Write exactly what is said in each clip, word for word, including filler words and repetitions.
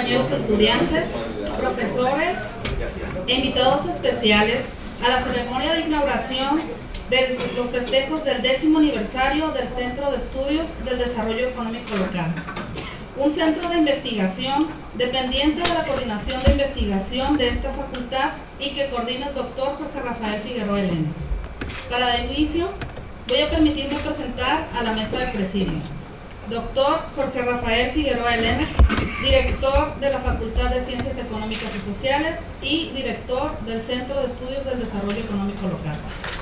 compañeros estudiantes, profesores e invitados especiales a la ceremonia de inauguración de los festejos del décimo aniversario del Centro de Estudios del Desarrollo Económico Local, un centro de investigación dependiente de la coordinación de investigación de esta facultad y que coordina el doctor Jorge Rafael Figueroa Elenes. Para dar inicio, voy a permitirme presentar a la mesa de presidio. Doctor Jorge Rafael Figueroa Elenes, director de la Facultad de Ciencias Económicas y Sociales y director del Centro de Estudios del Desarrollo Económico Local.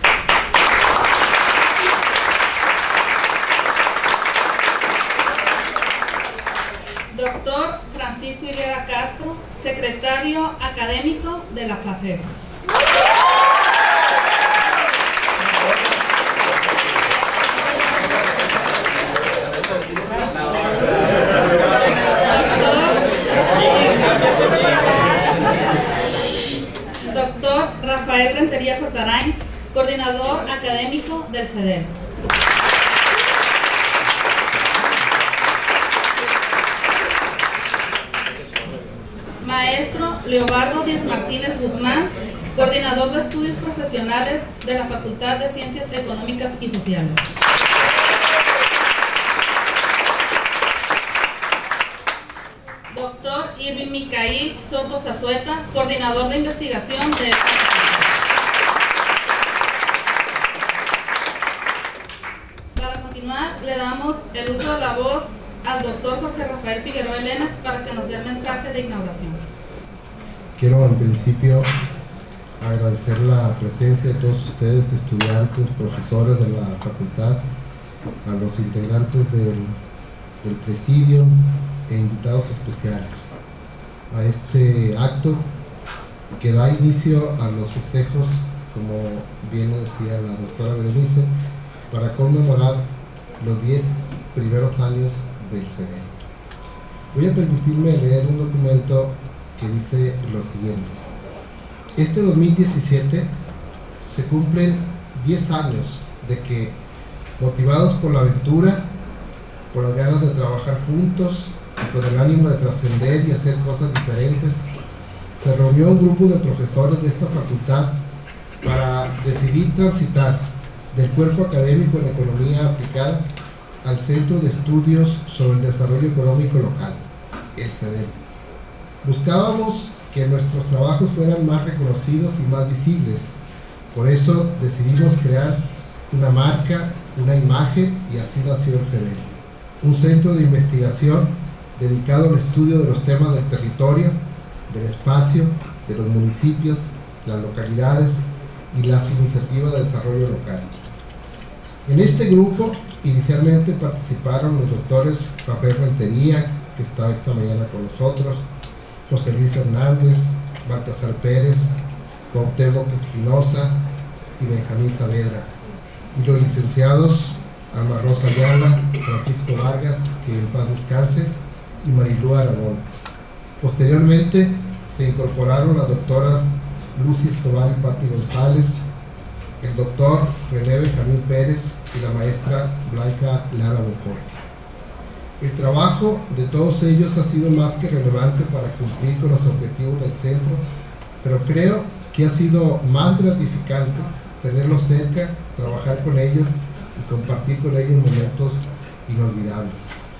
Doctor Francisco Higuera Castro, secretario académico de la FACES. Doctor Rafael Rentería Sotarain, coordinador académico del CEDEL. Maestro Leobardo Díaz Martínez Guzmán, coordinador de estudios profesionales de la Facultad de Ciencias Económicas y Sociales. Doctor Irving Micail Soto Zazueta, coordinador de investigación de esta facultad. Para continuar, le damos el uso de la voz al doctor Jorge Rafael Figueroa Elenes para que nos dé el mensaje de inauguración. Quiero en principio agradecer la presencia de todos ustedes, estudiantes, profesores de la facultad, a los integrantes del, del presidio e invitados especiales a este acto que da inicio a los festejos, como bien lo decía la doctora Berenice, para conmemorar los diez primeros años del CEDEL. Voy a permitirme leer un documento que dice lo siguiente: este dos mil diecisiete se cumplen diez años de que, motivados por la aventura, por las ganas de trabajar juntos y con el ánimo de trascender y hacer cosas diferentes, se reunió un grupo de profesores de esta facultad para decidir transitar del cuerpo académico en economía aplicada al Centro de Estudios sobre el Desarrollo Económico Local, el CEDEL. Buscábamos que nuestros trabajos fueran más reconocidos y más visibles. Por eso decidimos crear una marca, una imagen, y así nació el CEDEL, un centro de investigación dedicado al estudio de los temas del territorio, del espacio, de los municipios, las localidades y las iniciativas de desarrollo local. En este grupo inicialmente participaron los doctores Rafael Rentería, que está esta mañana con nosotros, José Luis Hernández, Baltasar Pérez, Cuauhtémoc Espinosa y Benjamín Saavedra, y los licenciados Alma Rosa Ayala, Francisco Vargas, que en paz descanse, y Marilú Aragón. Posteriormente se incorporaron las doctoras Lucy Escobar y Pati González, el doctor René Benjamín Pérez y la maestra Blanca Lara Bocor. El trabajo de todos ellos ha sido más que relevante para cumplir con los objetivos del centro, pero creo que ha sido más gratificante tenerlos cerca, trabajar con ellos y compartir con ellos momentos inolvidables.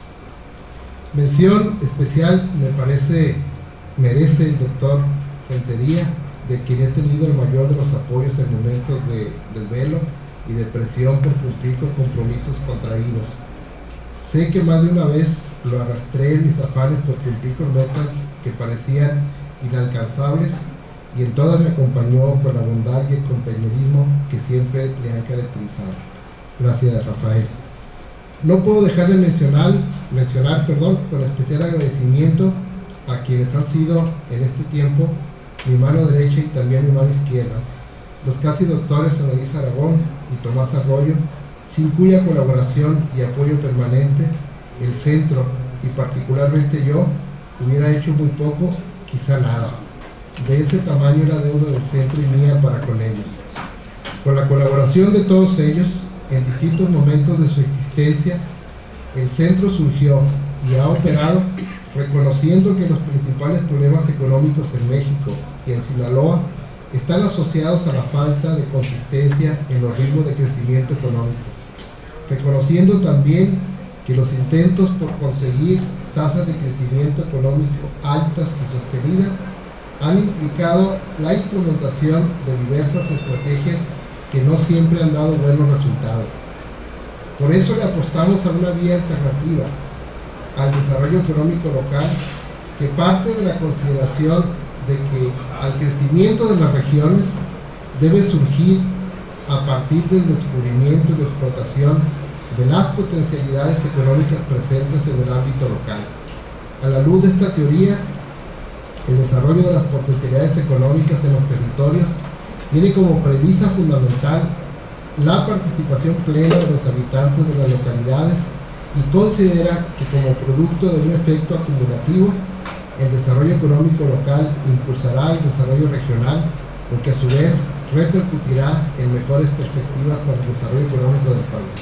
Mención especial me parece merece el doctor Rentería, de quien he tenido el mayor de los apoyos en momentos de desvelo y de presión por cumplir con compromisos contraídos. Sé que más de una vez lo arrastré en mis afanes por cumplir con metas que parecían inalcanzables, y en todas me acompañó con la bondad y el compañerismo que siempre le han caracterizado. Gracias, Rafael. No puedo dejar de mencionar, mencionar perdón, con especial agradecimiento a quienes han sido en este tiempo mi mano derecha y también mi mano izquierda, los casi doctores Annalisa Aragón y Tomás Arroyo, sin cuya colaboración y apoyo permanente el centro, y particularmente yo, hubiera hecho muy poco, quizá nada. De ese tamaño la deuda del centro y mía para con ellos. Con la colaboración de todos ellos, en distintos momentos de su existencia, el centro surgió y ha operado reconociendo que los principales problemas económicos en México y en Sinaloa están asociados a la falta de consistencia en los ritmos de crecimiento económico, reconociendo también que los intentos por conseguir tasas de crecimiento económico altas y sostenidas han implicado la instrumentación de diversas estrategias que no siempre han dado buenos resultados. Por eso le apostamos a una vía alternativa al desarrollo económico local que parte de la consideración de que al crecimiento de las regiones debe surgir a partir del descubrimiento y la explotación de las potencialidades económicas presentes en el ámbito local. A la luz de esta teoría, el desarrollo de las potencialidades económicas en los territorios tiene como premisa fundamental la participación plena de los habitantes de las localidades y considera que como producto de un efecto acumulativo, el desarrollo económico local impulsará el desarrollo regional, porque a su vez repercutirá en mejores perspectivas para el desarrollo económico del país.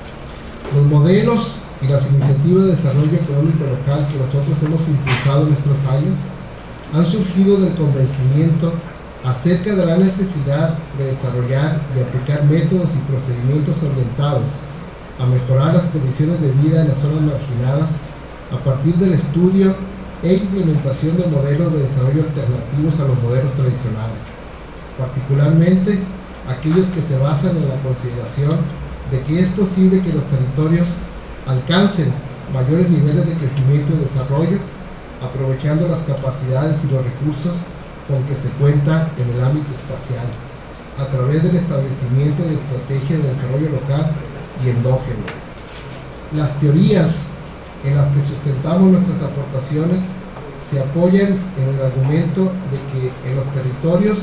Los modelos y las iniciativas de desarrollo económico local que nosotros hemos impulsado en estos años han surgido del convencimiento acerca de la necesidad de desarrollar y aplicar métodos y procedimientos orientados a mejorar las condiciones de vida en las zonas marginadas a partir del estudio e implementación de modelos de desarrollo alternativos a los modelos tradicionales, particularmente aquellos que se basan en la consideración de que es posible que los territorios alcancen mayores niveles de crecimiento y desarrollo, aprovechando las capacidades y los recursos con que se cuenta en el ámbito espacial, a través del establecimiento de estrategias de desarrollo local y endógeno. Las teorías en las que sustentamos nuestras aportaciones se apoyan en el argumento de que en los territorios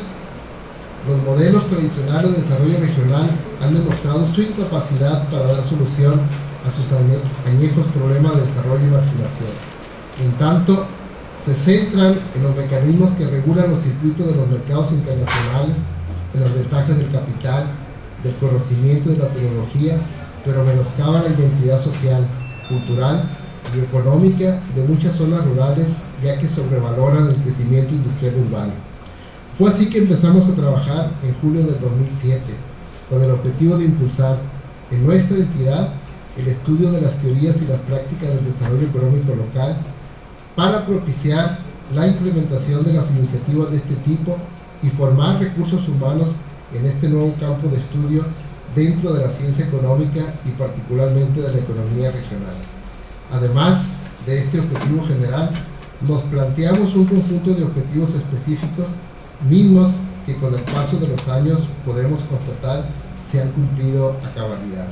los modelos tradicionales de desarrollo regional han demostrado su incapacidad para dar solución a sus añejos problemas de desarrollo y marginación. En tanto, se centran en los mecanismos que regulan los circuitos de los mercados internacionales, en las ventajas del capital, del conocimiento y de la tecnología, pero menoscaban la identidad social, cultural y económica de muchas zonas rurales, ya que sobrevaloran el crecimiento industrial urbano. Fue así que empezamos a trabajar en julio del dos mil siete, con el objetivo de impulsar en nuestra entidad el estudio de las teorías y las prácticas del desarrollo económico local para propiciar la implementación de las iniciativas de este tipo y formar recursos humanos en este nuevo campo de estudio dentro de la ciencia económica y particularmente de la economía regional. Además de este objetivo general, nos planteamos un conjunto de objetivos específicos mismos que con el paso de los años podemos constatar se han cumplido a cabalidad.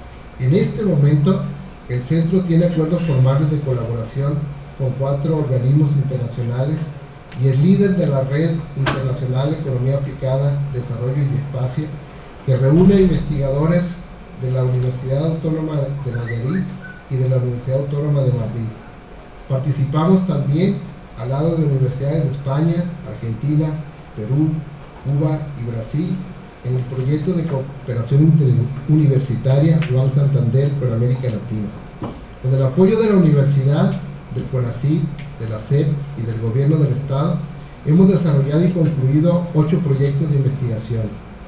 En este momento, el Centro tiene acuerdos formales de colaboración con cuatro organismos internacionales y es líder de la Red Internacional Economía Aplicada, Desarrollo y Espacio, que reúne investigadores de la Universidad Autónoma de Nayarit y de la Universidad Autónoma de Madrid. Participamos también al lado de universidades de España, Argentina, Perú, Cuba y Brasil en el proyecto de cooperación interuniversitaria Juan Santander con América Latina. Con el apoyo de la universidad, del CONACYT, de la S E P y del Gobierno del Estado, hemos desarrollado y concluido ocho proyectos de investigación.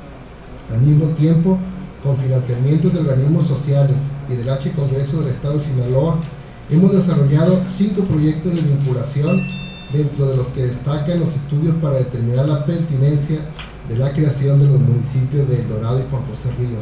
Al mismo tiempo, con financiamiento de organismos sociales y del H Congreso del Estado de Sinaloa, hemos desarrollado cinco proyectos de vinculación, dentro de los que destacan los estudios para determinar la pertinencia de la creación de los municipios de El Dorado y Juan José Ríos.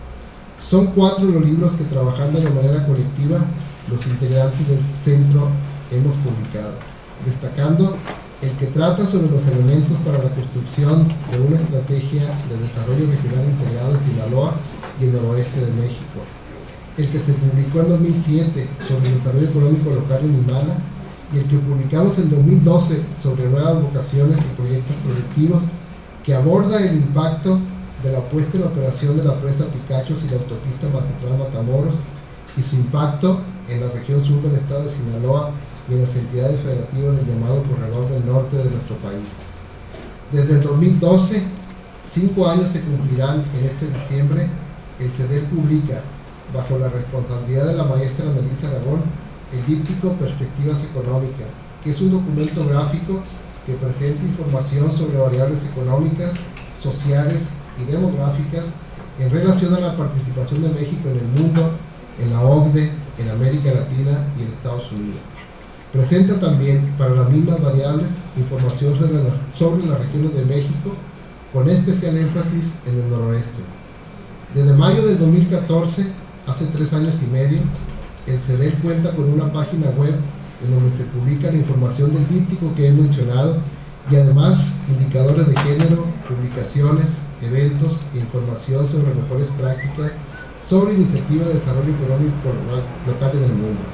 Son cuatro los libros que, trabajando de manera colectiva, los integrantes del centro hemos publicado, destacando el que trata sobre los elementos para la construcción de una estrategia de desarrollo regional integrado en Sinaloa y el noroeste de México, el que se publicó en dos mil siete sobre el desarrollo económico local en Imala, y el que publicamos en dos mil doce sobre nuevas vocaciones y proyectos productivos, que aborda el impacto de la puesta en operación de la presa Picachos y la autopista Mazatlán-Matamoros y su impacto en la región sur del estado de Sinaloa y en las entidades federativas del llamado Corredor del Norte de nuestro país. Desde el dos mil doce, cinco años se cumplirán en este diciembre, el C E D E R publica, bajo la responsabilidad de la maestra Melissa Aragón, el díptico Perspectivas Económicas, que es un documento gráfico que presenta información sobre variables económicas, sociales y demográficas en relación a la participación de México en el mundo, en la O C D E, en América Latina y en Estados Unidos. Presenta también para las mismas variables información sobre, la, sobre las regiones de México, con especial énfasis en el noroeste. Desde mayo del dos mil catorce, hace tres años y medio, el C E D E cuenta con una página web en donde se publica la información del díptico que he mencionado y además indicadores de género, publicaciones, eventos e información sobre mejores prácticas sobre iniciativas de desarrollo económico local en el mundo.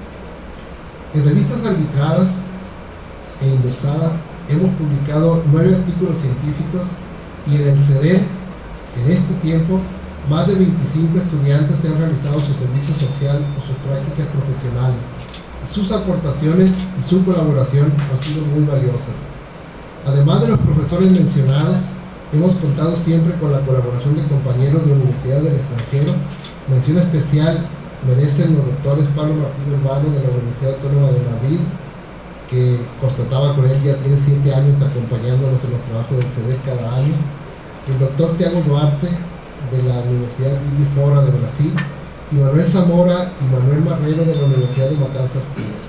En revistas arbitradas e indexadas hemos publicado nueve artículos científicos y en el C E D E, en este tiempo, más de veinticinco estudiantes han realizado su servicio social o sus prácticas profesionales. Y sus aportaciones y su colaboración han sido muy valiosas. Además de los profesores mencionados, hemos contado siempre con la colaboración de compañeros de universidades del extranjero. Mención especial merecen los doctores Pablo Martín Urbano de la Universidad Autónoma de Madrid, que constataba con él ya tiene siete años acompañándonos en los trabajos del C E D E cada año, el doctor Tiago Duarte de la Universidad Vivi Fora de Brasil, y Manuel Zamora y Manuel Marrero de la Universidad de Matanzas.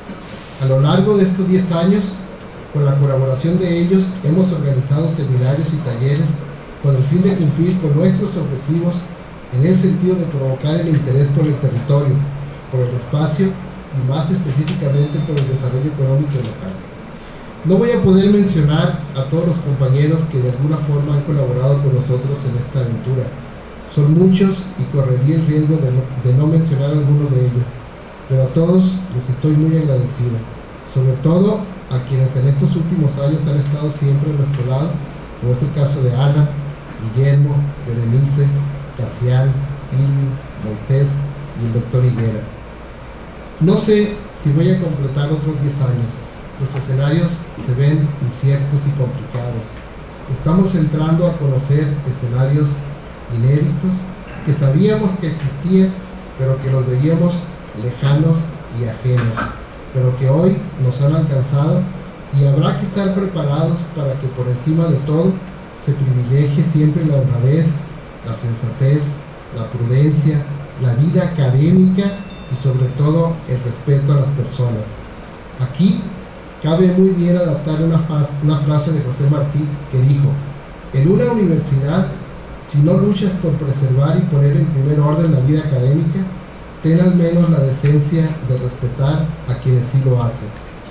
A lo largo de estos diez años, con la colaboración de ellos, hemos organizado seminarios y talleres con el fin de cumplir con nuestros objetivos en el sentido de provocar el interés por el territorio, por el espacio y más específicamente por el desarrollo económico local. No voy a poder mencionar a todos los compañeros que de alguna forma han colaborado con nosotros en esta aventura. Son muchos y correría el riesgo de no, de no mencionar a alguno de ellos, pero a todos les estoy muy agradecido, sobre todo a quienes en estos últimos años han estado siempre a nuestro lado, como es el caso de Ana, Guillermo, Berenice, Casián, Irving, Moisés y el doctor Higuera. No sé si voy a completar otros diez años. Los escenarios se ven inciertos y complicados. Estamos entrando a conocer escenarios inéditos que sabíamos que existían, pero que los veíamos lejanos y ajenos, pero que hoy nos han alcanzado, y habrá que estar preparados para que por encima de todo se privilegie siempre la honradez, la sensatez, la prudencia, la vida académica y sobre todo el respeto a las personas. Aquí cabe muy bien adaptar una, una frase de José Martí que dijo: en una universidad, si no luchas por preservar y poner en primer orden la vida académica, ten al menos la decencia de respetar a quienes sí lo hacen.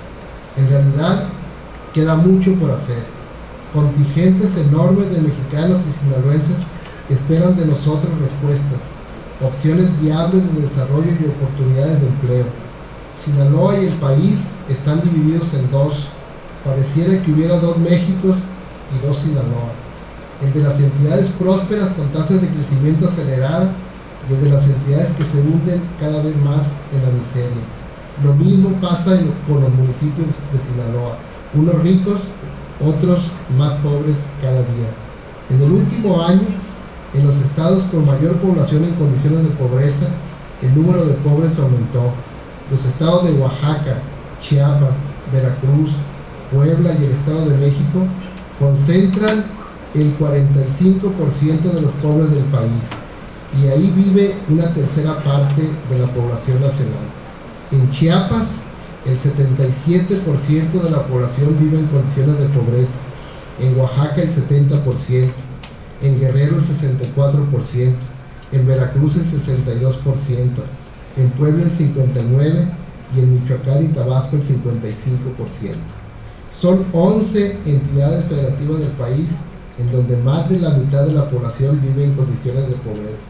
En realidad, queda mucho por hacer. Contingentes enormes de mexicanos y sinaloenses esperan de nosotros respuestas, opciones viables de desarrollo y oportunidades de empleo. Sinaloa y el país están divididos en dos. Pareciera que hubiera dos Méxicos y dos Sinaloa. El de las entidades prósperas con tasas de crecimiento acelerada y el de las entidades que se hunden cada vez más en la miseria. Lo mismo pasa en, con los municipios de Sinaloa, unos ricos, otros más pobres cada día. En el último año, en los estados con mayor población en condiciones de pobreza, el número de pobres aumentó. Los estados de Oaxaca, Chiapas, Veracruz, Puebla y el Estado de México concentran el cuarenta y cinco por ciento de los pobres del país, y ahí vive una tercera parte de la población nacional. En Chiapas, el setenta y siete por ciento de la población vive en condiciones de pobreza, en Oaxaca el setenta por ciento, en Guerrero el sesenta y cuatro por ciento, en Veracruz el sesenta y dos por ciento, en Puebla el cincuenta y nueve por ciento y en Michoacán y Tabasco el cincuenta y cinco por ciento. Son once entidades federativas del país en donde más de la mitad de la población vive en condiciones de pobreza.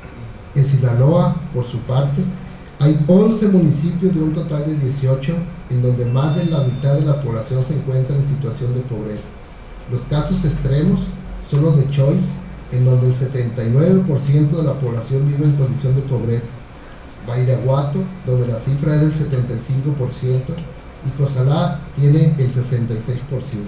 En Sinaloa, por su parte, hay once municipios de un total de dieciocho en donde más de la mitad de la población se encuentra en situación de pobreza. Los casos extremos son los de Choix, en donde el setenta y nueve por ciento de la población vive en condición de pobreza, Badiraguato, donde la cifra es del setenta y cinco por ciento, y Cozalá tiene el sesenta y seis por ciento.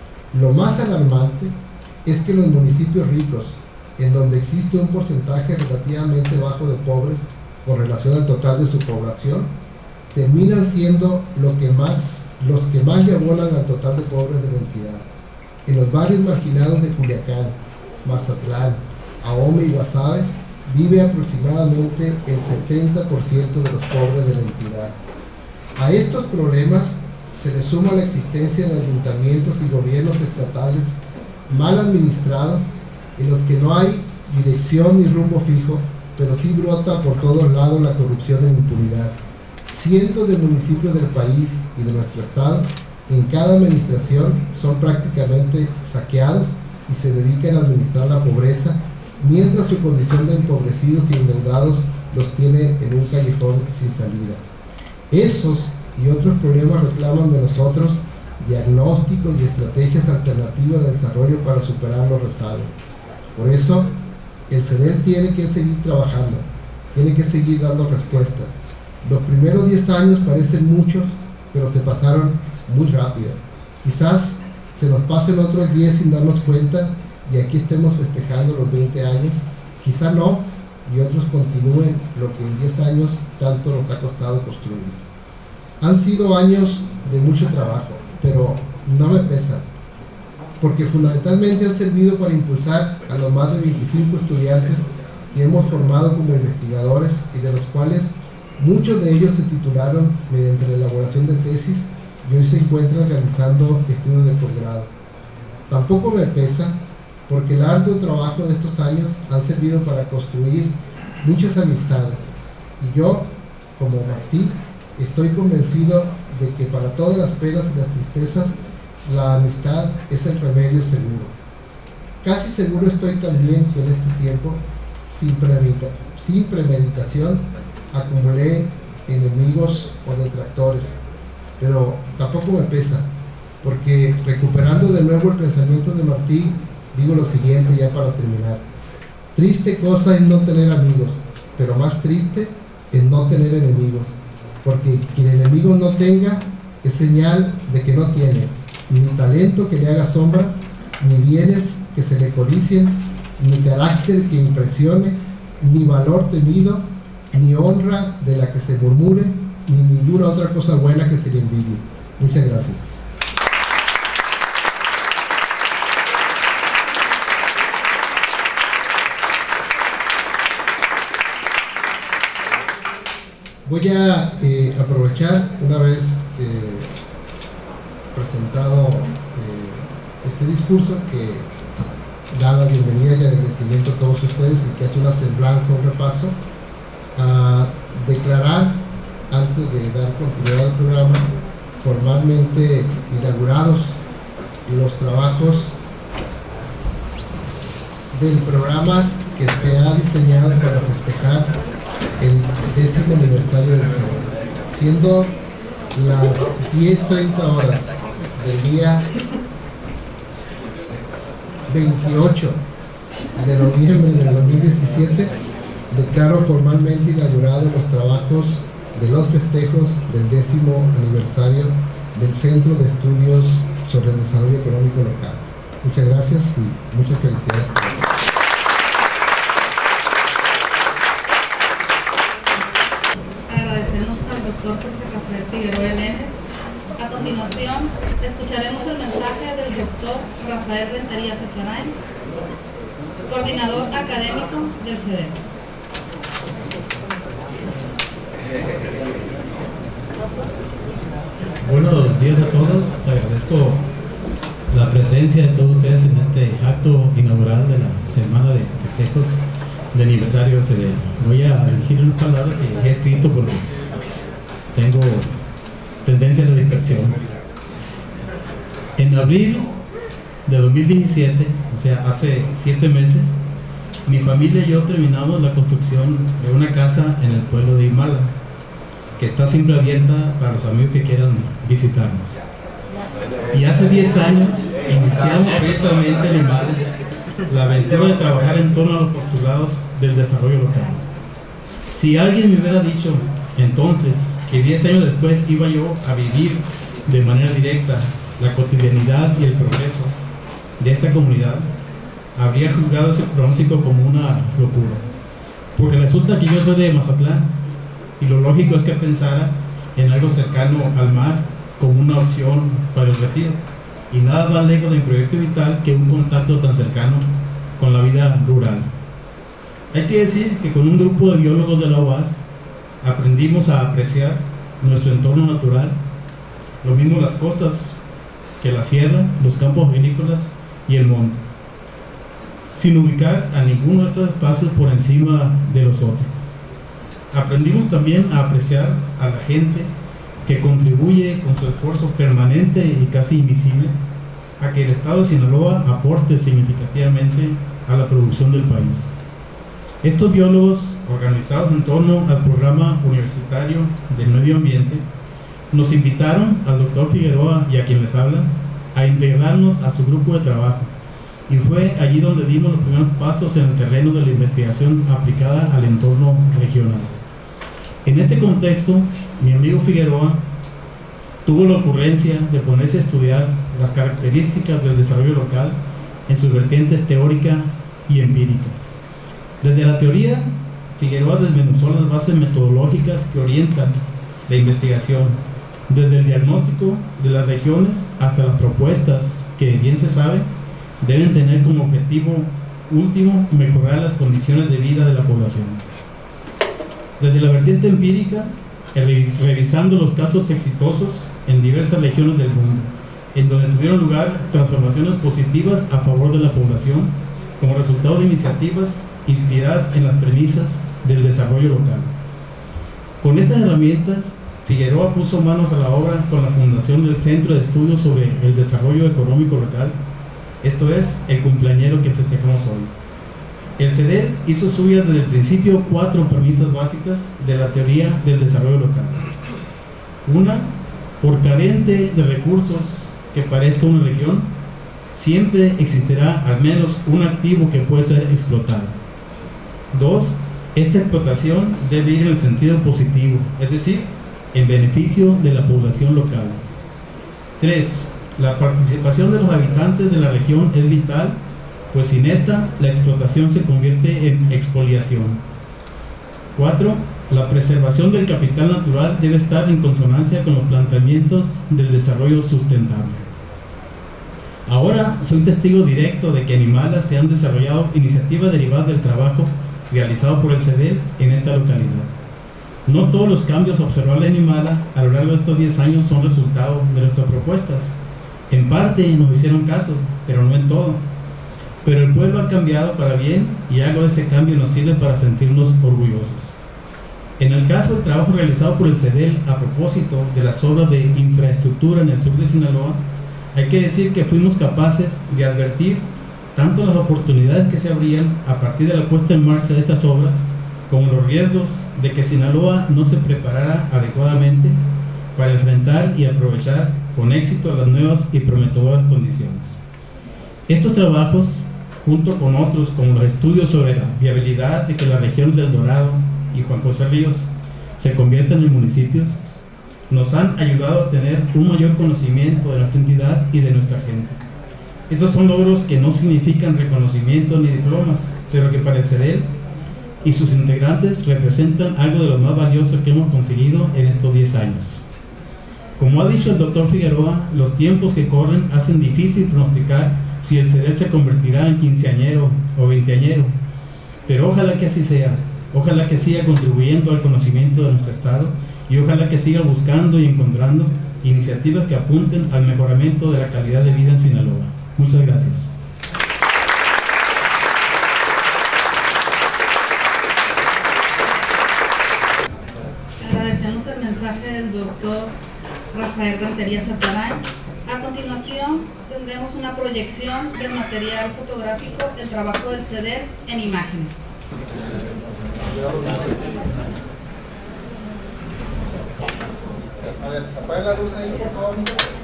Lo más alarmante es que los municipios ricos, en donde existe un porcentaje relativamente bajo de pobres con relación al total de su población, terminan siendo lo que más, los que más le abonan al total de pobres de la entidad. En los barrios marginados de Culiacán, Mazatlán, Ahome y Guasave vive aproximadamente el setenta por ciento de los pobres de la entidad. A estos problemas se le suma la existencia de ayuntamientos y gobiernos estatales mal administrados, en los que no hay dirección ni rumbo fijo, pero sí brota por todos lados la corrupción e impunidad. Cientos de municipios del país y de nuestro estado, en cada administración, son prácticamente saqueados y se dedican a administrar la pobreza, mientras su condición de empobrecidos y endeudados los tiene en un callejón sin salida. Esos y otros problemas reclaman de nosotros diagnósticos y estrategias alternativas de desarrollo para superar los rezagos. Por eso, el C E D E L tiene que seguir trabajando, tiene que seguir dando respuestas. Los primeros diez años parecen muchos, pero se pasaron muy rápido. Quizás se nos pasen otros diez sin darnos cuenta y aquí estemos festejando los veinte años. Quizá no, y otros continúen lo que en diez años tanto nos ha costado construir. Han sido años de mucho trabajo, pero no me pesan, porque fundamentalmente han servido para impulsar a los más de veinticinco estudiantes que hemos formado como investigadores y de los cuales muchos de ellos se titularon mediante la elaboración de tesis y hoy se encuentran realizando estudios de posgrado. Tampoco me pesa, porque el arduo trabajo de estos años han servido para construir muchas amistades, y yo, como Martí, estoy convencido de que para todas las penas y las tristezas, la amistad es el remedio seguro. Casi seguro estoy también que en este tiempo, sin, premedita, sin premeditación, acumulé enemigos o detractores, pero tampoco me pesa, porque recuperando de nuevo el pensamiento de Martí, digo lo siguiente ya para terminar. Triste cosa es no tener amigos, pero más triste es no tener enemigos, porque quien enemigos no tenga es señal de que no tiene ni talento que le haga sombra, ni bienes que se le codicien, ni carácter que impresione, ni valor temido, ni honra de la que se murmure, ni ninguna otra cosa buena que se le envidie. Muchas gracias. Voy a eh, aprovechar, una vez eh, presentado eh, este discurso, que da la bienvenida y el agradecimiento a todos ustedes y que hace una semblanza, un repaso, a declarar, antes de dar continuidad al programa, formalmente inaugurados los trabajos del programa que se ha diseñado para festejar el décimo aniversario del C E D E L, siendo las diez treinta horas del día veintiocho de noviembre del dos mil diecisiete, declaro formalmente inaugurados los trabajos de los festejos del décimo aniversario del Centro de Estudios sobre el Desarrollo Económico Local. Muchas gracias y muchas felicidades. Agradecemos al doctor Rafael Figueroa Elenes. A continuación, escucharemos el mensaje del doctor Rafael Rentería Ceparain, coordinador académico del C E D E L. Buenos días a todos, agradezco la presencia de todos ustedes en este acto inaugural de la semana de festejos de aniversario del C E D E L. Voy a elegir una palabra que he escrito porque tengo tendencia de dispersión. En abril de dos mil diecisiete, o sea, hace siete meses, mi familia y yo terminamos la construcción de una casa en el pueblo de Imala, que está siempre abierta para los amigos que quieran visitarnos. Y hace diez años iniciamos precisamente en Imala la aventura de trabajar en torno a los postulados del desarrollo local. Si alguien me hubiera dicho entonces que diez años después iba yo a vivir de manera directa la cotidianidad y el progreso de esta comunidad, habría juzgado ese pronóstico como una locura. Porque resulta que yo soy de Mazatlán, y lo lógico es que pensara en algo cercano al mar como una opción para el retiro, y nada más lejos de mi proyecto vital que un contacto tan cercano con la vida rural. Hay que decir que con un grupo de biólogos de la U A S aprendimos a apreciar nuestro entorno natural, lo mismo las costas que la sierra, los campos agrícolas y el monte, sin ubicar a ningún otro espacio por encima de los otros. Aprendimos también a apreciar a la gente que contribuye con su esfuerzo permanente y casi invisible a que el Estado de Sinaloa aporte significativamente a la producción del país. Estos biólogos, organizados en torno al programa universitario del medio ambiente, nos invitaron al doctor Figueroa y a quien les habla a integrarnos a su grupo de trabajo, y fue allí donde dimos los primeros pasos en el terreno de la investigación aplicada al entorno regional. En este contexto, mi amigo Figueroa tuvo la ocurrencia de ponerse a estudiar las características del desarrollo local en sus vertientes teórica y empírica. Desde la teoría, Figueroa desmenuzó las bases metodológicas que orientan la investigación, desde el diagnóstico de las regiones hasta las propuestas que, bien se sabe, deben tener como objetivo último mejorar las condiciones de vida de la población. Desde la vertiente empírica, revisando los casos exitosos en diversas regiones del mundo, en donde tuvieron lugar transformaciones positivas a favor de la población como resultado de iniciativas inspiradas en las premisas del desarrollo local. Con estas herramientas, Figueroa puso manos a la obra con la fundación del Centro de Estudios sobre el Desarrollo Económico Local, esto es, el cumpleañero que festejamos hoy. El C E D E L hizo suyas desde el principio cuatro premisas básicas de la teoría del desarrollo local. Una, por carente de recursos que parezca una región, siempre existirá al menos un activo que puede ser explotado. Dos, esta explotación debe ir en el sentido positivo, es decir, en beneficio de la población local. Tres, la participación de los habitantes de la región es vital, pues sin esta, la explotación se convierte en expoliación. Cuatro, la preservación del capital natural debe estar en consonancia con los planteamientos del desarrollo sustentable. Ahora soy testigo directo de que en Imala se han desarrollado iniciativas derivadas del trabajo realizado por el C E D E L en esta localidad. No todos los cambios observables en Imala a lo largo de estos diez años son resultado de nuestras propuestas. En parte nos hicieron caso, pero no en todo. Pero el pueblo ha cambiado para bien y algo de este cambio nos sirve para sentirnos orgullosos. En el caso del trabajo realizado por el C E D E L a propósito de las obras de infraestructura en el sur de Sinaloa, hay que decir que fuimos capaces de advertir tanto las oportunidades que se abrían a partir de la puesta en marcha de estas obras, como los riesgos de que Sinaloa no se preparara adecuadamente para enfrentar y aprovechar con éxito las nuevas y prometedoras condiciones. Estos trabajos, junto con otros como los estudios sobre la viabilidad de que la región del Dorado y Juan José Ríos se conviertan en municipios, nos han ayudado a tener un mayor conocimiento de nuestra entidad y de nuestra gente. Estos son logros que no significan reconocimiento ni diplomas, pero que para el C E D E L y sus integrantes representan algo de lo más valioso que hemos conseguido en estos diez años. Como ha dicho el doctor Figueroa, los tiempos que corren hacen difícil pronosticar si el C E D E L se convertirá en quinceañero o veinteañero, pero ojalá que así sea, ojalá que siga contribuyendo al conocimiento de nuestro Estado y ojalá que siga buscando y encontrando iniciativas que apunten al mejoramiento de la calidad de vida en Sinaloa. Muchas gracias. Agradecemos el mensaje del doctor Rafael Rentería Zaparán. A continuación tendremos una proyección del material fotográfico del trabajo del C E D E L en imágenes. A ver, apaga la luz ahí, por favor.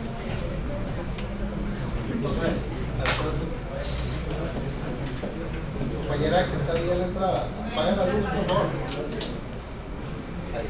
Compañera que está ahí en la entrada, apaga la luz, por favor. Ahí.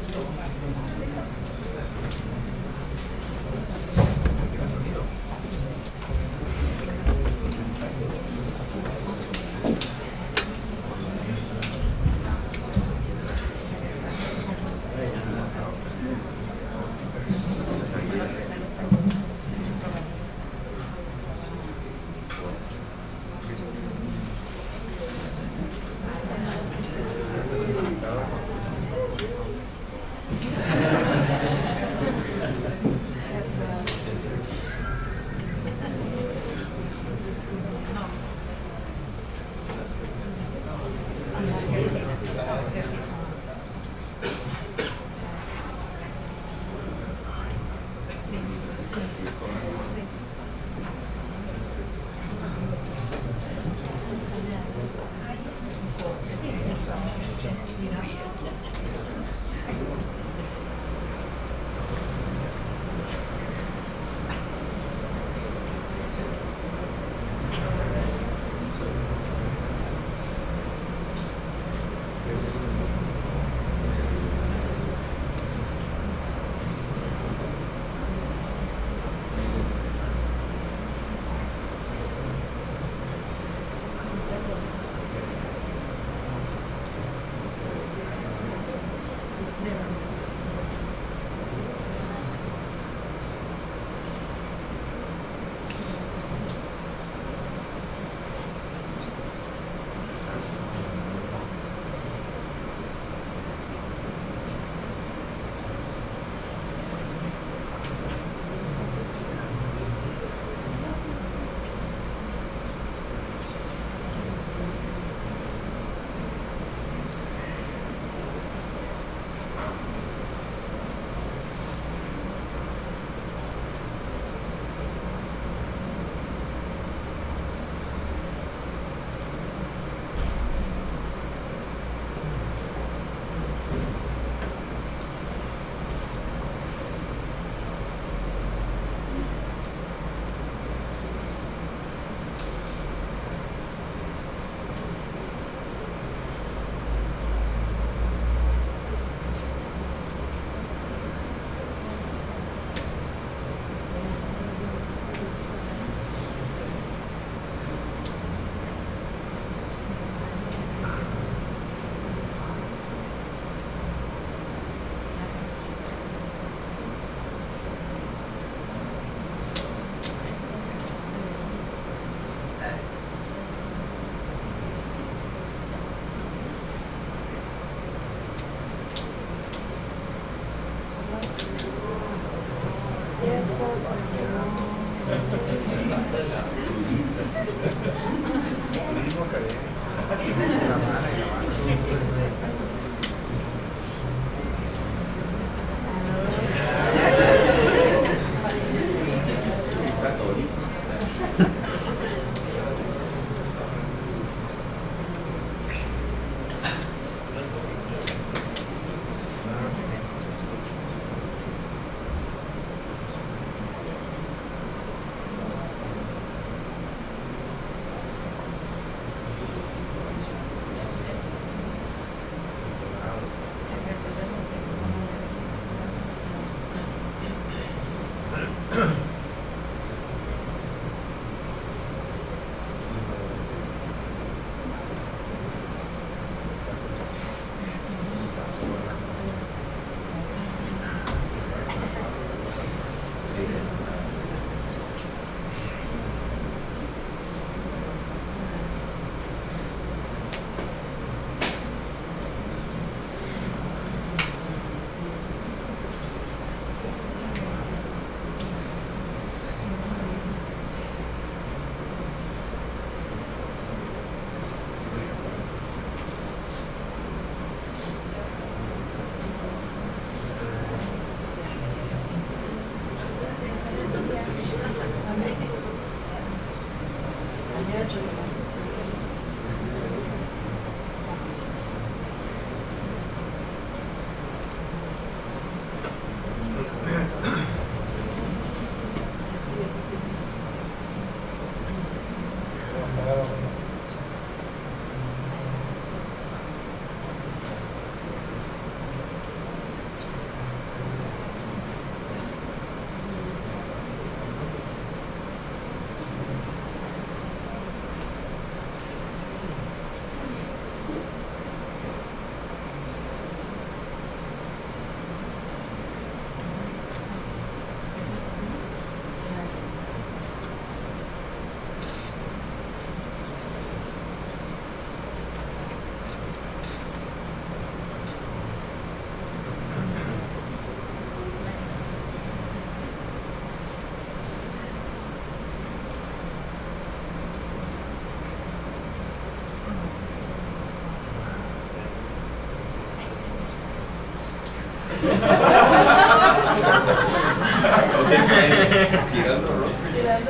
Tirando rostro.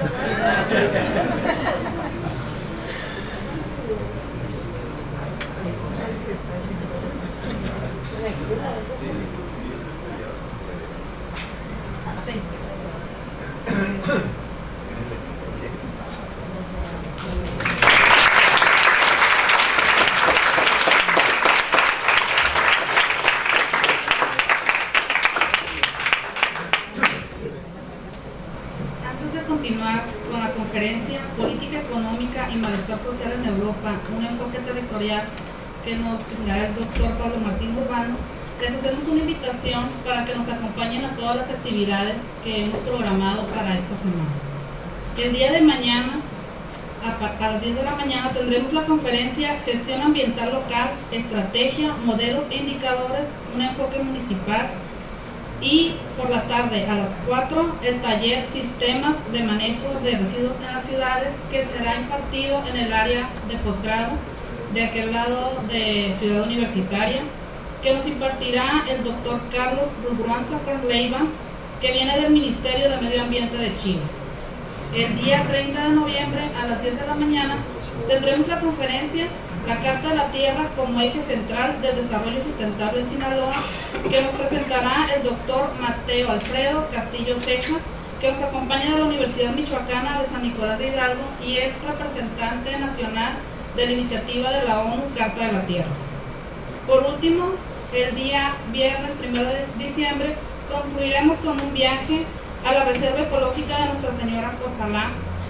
Que nos brindará el doctor Pablo Martín Urbano, les hacemos una invitación para que nos acompañen a todas las actividades que hemos programado para esta semana. El día de mañana, a, a las diez de la mañana, tendremos la conferencia Gestión Ambiental Local, Estrategia, Modelos e Indicadores, un enfoque municipal. Y por la tarde, a las cuatro, el taller Sistemas de Manejo de Residuos en las Ciudades, que será impartido en el área de posgrado de aquel lado de Ciudad Universitaria, que nos impartirá el doctor Carlos Rubruanza Leiva, que viene del Ministerio de Medio Ambiente de Chile. El día treinta de noviembre a las diez de la mañana tendremos la conferencia La Carta de la Tierra como eje central del desarrollo sustentable en Sinaloa, que nos presentará el doctor Mateo Alfredo Castillo Ceja, que nos acompaña de la Universidad Michoacana de San Nicolás de Hidalgo y es representante nacional de la iniciativa de la ONU Carta de la Tierra. Por último, el día viernes primero de diciembre concluiremos con un viaje a la Reserva Ecológica de Nuestra Señora Cozalá,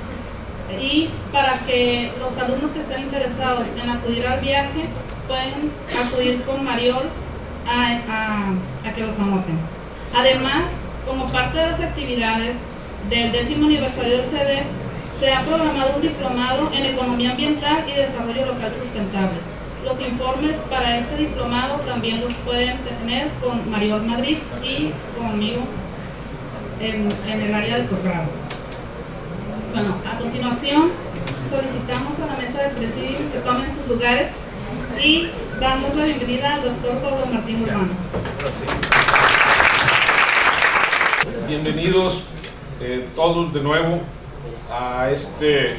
y para que los alumnos que estén interesados en acudir al viaje pueden acudir con Mariol a, a, a que los anoten. Además, como parte de las actividades del décimo aniversario del C E D E, se ha programado un diplomado en Economía Ambiental y Desarrollo Local Sustentable. Los informes para este diplomado también los pueden tener con Mariol Madrid y conmigo en, en el área de posgrado. Bueno, a continuación solicitamos a la mesa de presidium que tomen sus lugares y damos la bienvenida al doctor Pablo Martín Urbano. Bienvenidos eh, todos de nuevo a este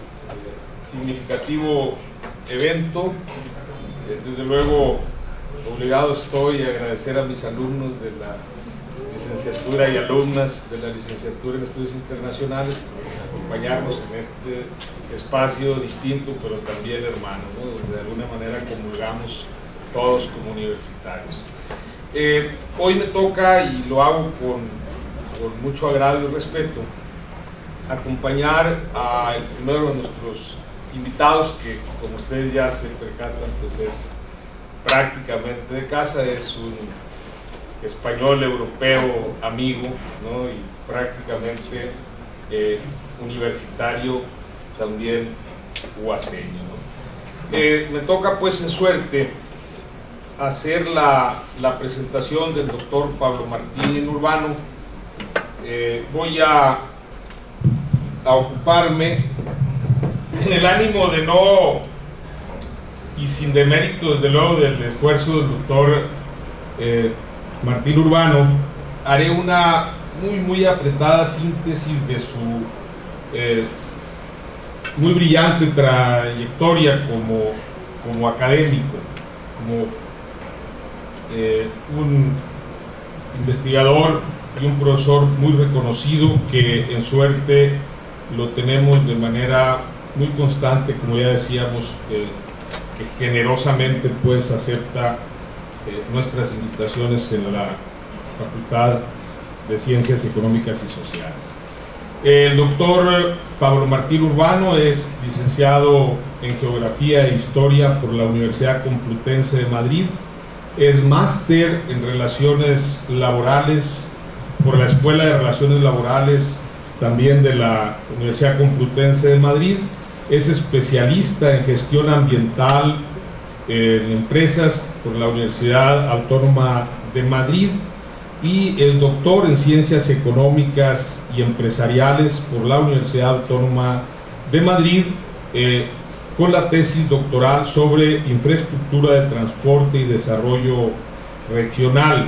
significativo evento. Eh, desde luego, obligado estoy a agradecer a mis alumnos de la licenciatura y alumnas de la licenciatura en Estudios Internacionales por acompañarnos en este espacio distinto, pero también hermano, ¿no? Donde de alguna manera comulgamos todos como universitarios. Eh, hoy me toca, y lo hago con, con mucho agrado y respeto, acompañar al primero de nuestros invitados, que como ustedes ya se percatan, pues es prácticamente de casa, es un español europeo amigo, ¿no? Y prácticamente eh, universitario también uaseño, ¿no? Eh, me toca pues en suerte hacer la, la presentación del doctor Pablo Martín Urbano. Eh, voy a, a ocuparme en el ánimo de no, y sin demérito desde luego del esfuerzo del doctor eh, Martín Urbano, haré una muy muy apretada síntesis de su eh, muy brillante trayectoria como, como académico, como eh, un investigador y un profesor muy reconocido, que en suerte lo tenemos de manera muy constante, como ya decíamos, eh, que generosamente pues acepta Eh, nuestras invitaciones en la Facultad de Ciencias Económicas y Sociales. El doctor Pablo Martín Urbano es licenciado en Geografía e Historia por la Universidad Complutense de Madrid, es máster en Relaciones Laborales por la Escuela de Relaciones Laborales también de la Universidad Complutense de Madrid, es especialista en Gestión Ambiental en Empresas por la Universidad Autónoma de Madrid y el doctor en Ciencias Económicas y Empresariales por la Universidad Autónoma de Madrid, eh, con la tesis doctoral sobre infraestructura de transporte y desarrollo regional.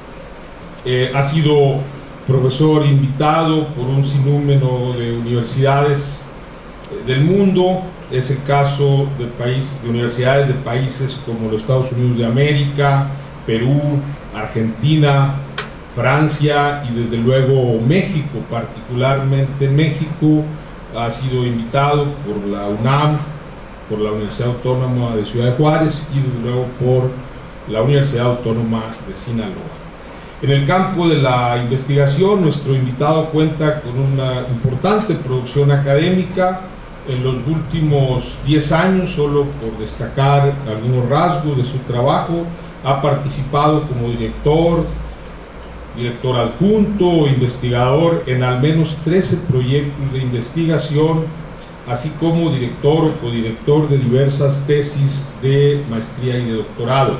Eh, ha sido profesor invitado por un sinnúmero de universidades eh, del mundo. Es el caso de, país, de universidades de países como los Estados Unidos de América, Perú, Argentina, Francia y desde luego México. Particularmente México ha sido invitado por la UNAM, por la Universidad Autónoma de Ciudad de Juárez y desde luego por la Universidad Autónoma de Sinaloa. En el campo de la investigación, nuestro invitado cuenta con una importante producción académica. En los últimos diez años, solo por destacar algunos rasgos de su trabajo, ha participado como director, director adjunto o investigador en al menos trece proyectos de investigación, así como director o codirector de diversas tesis de maestría y de doctorado.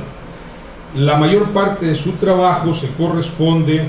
La mayor parte de su trabajo se corresponde,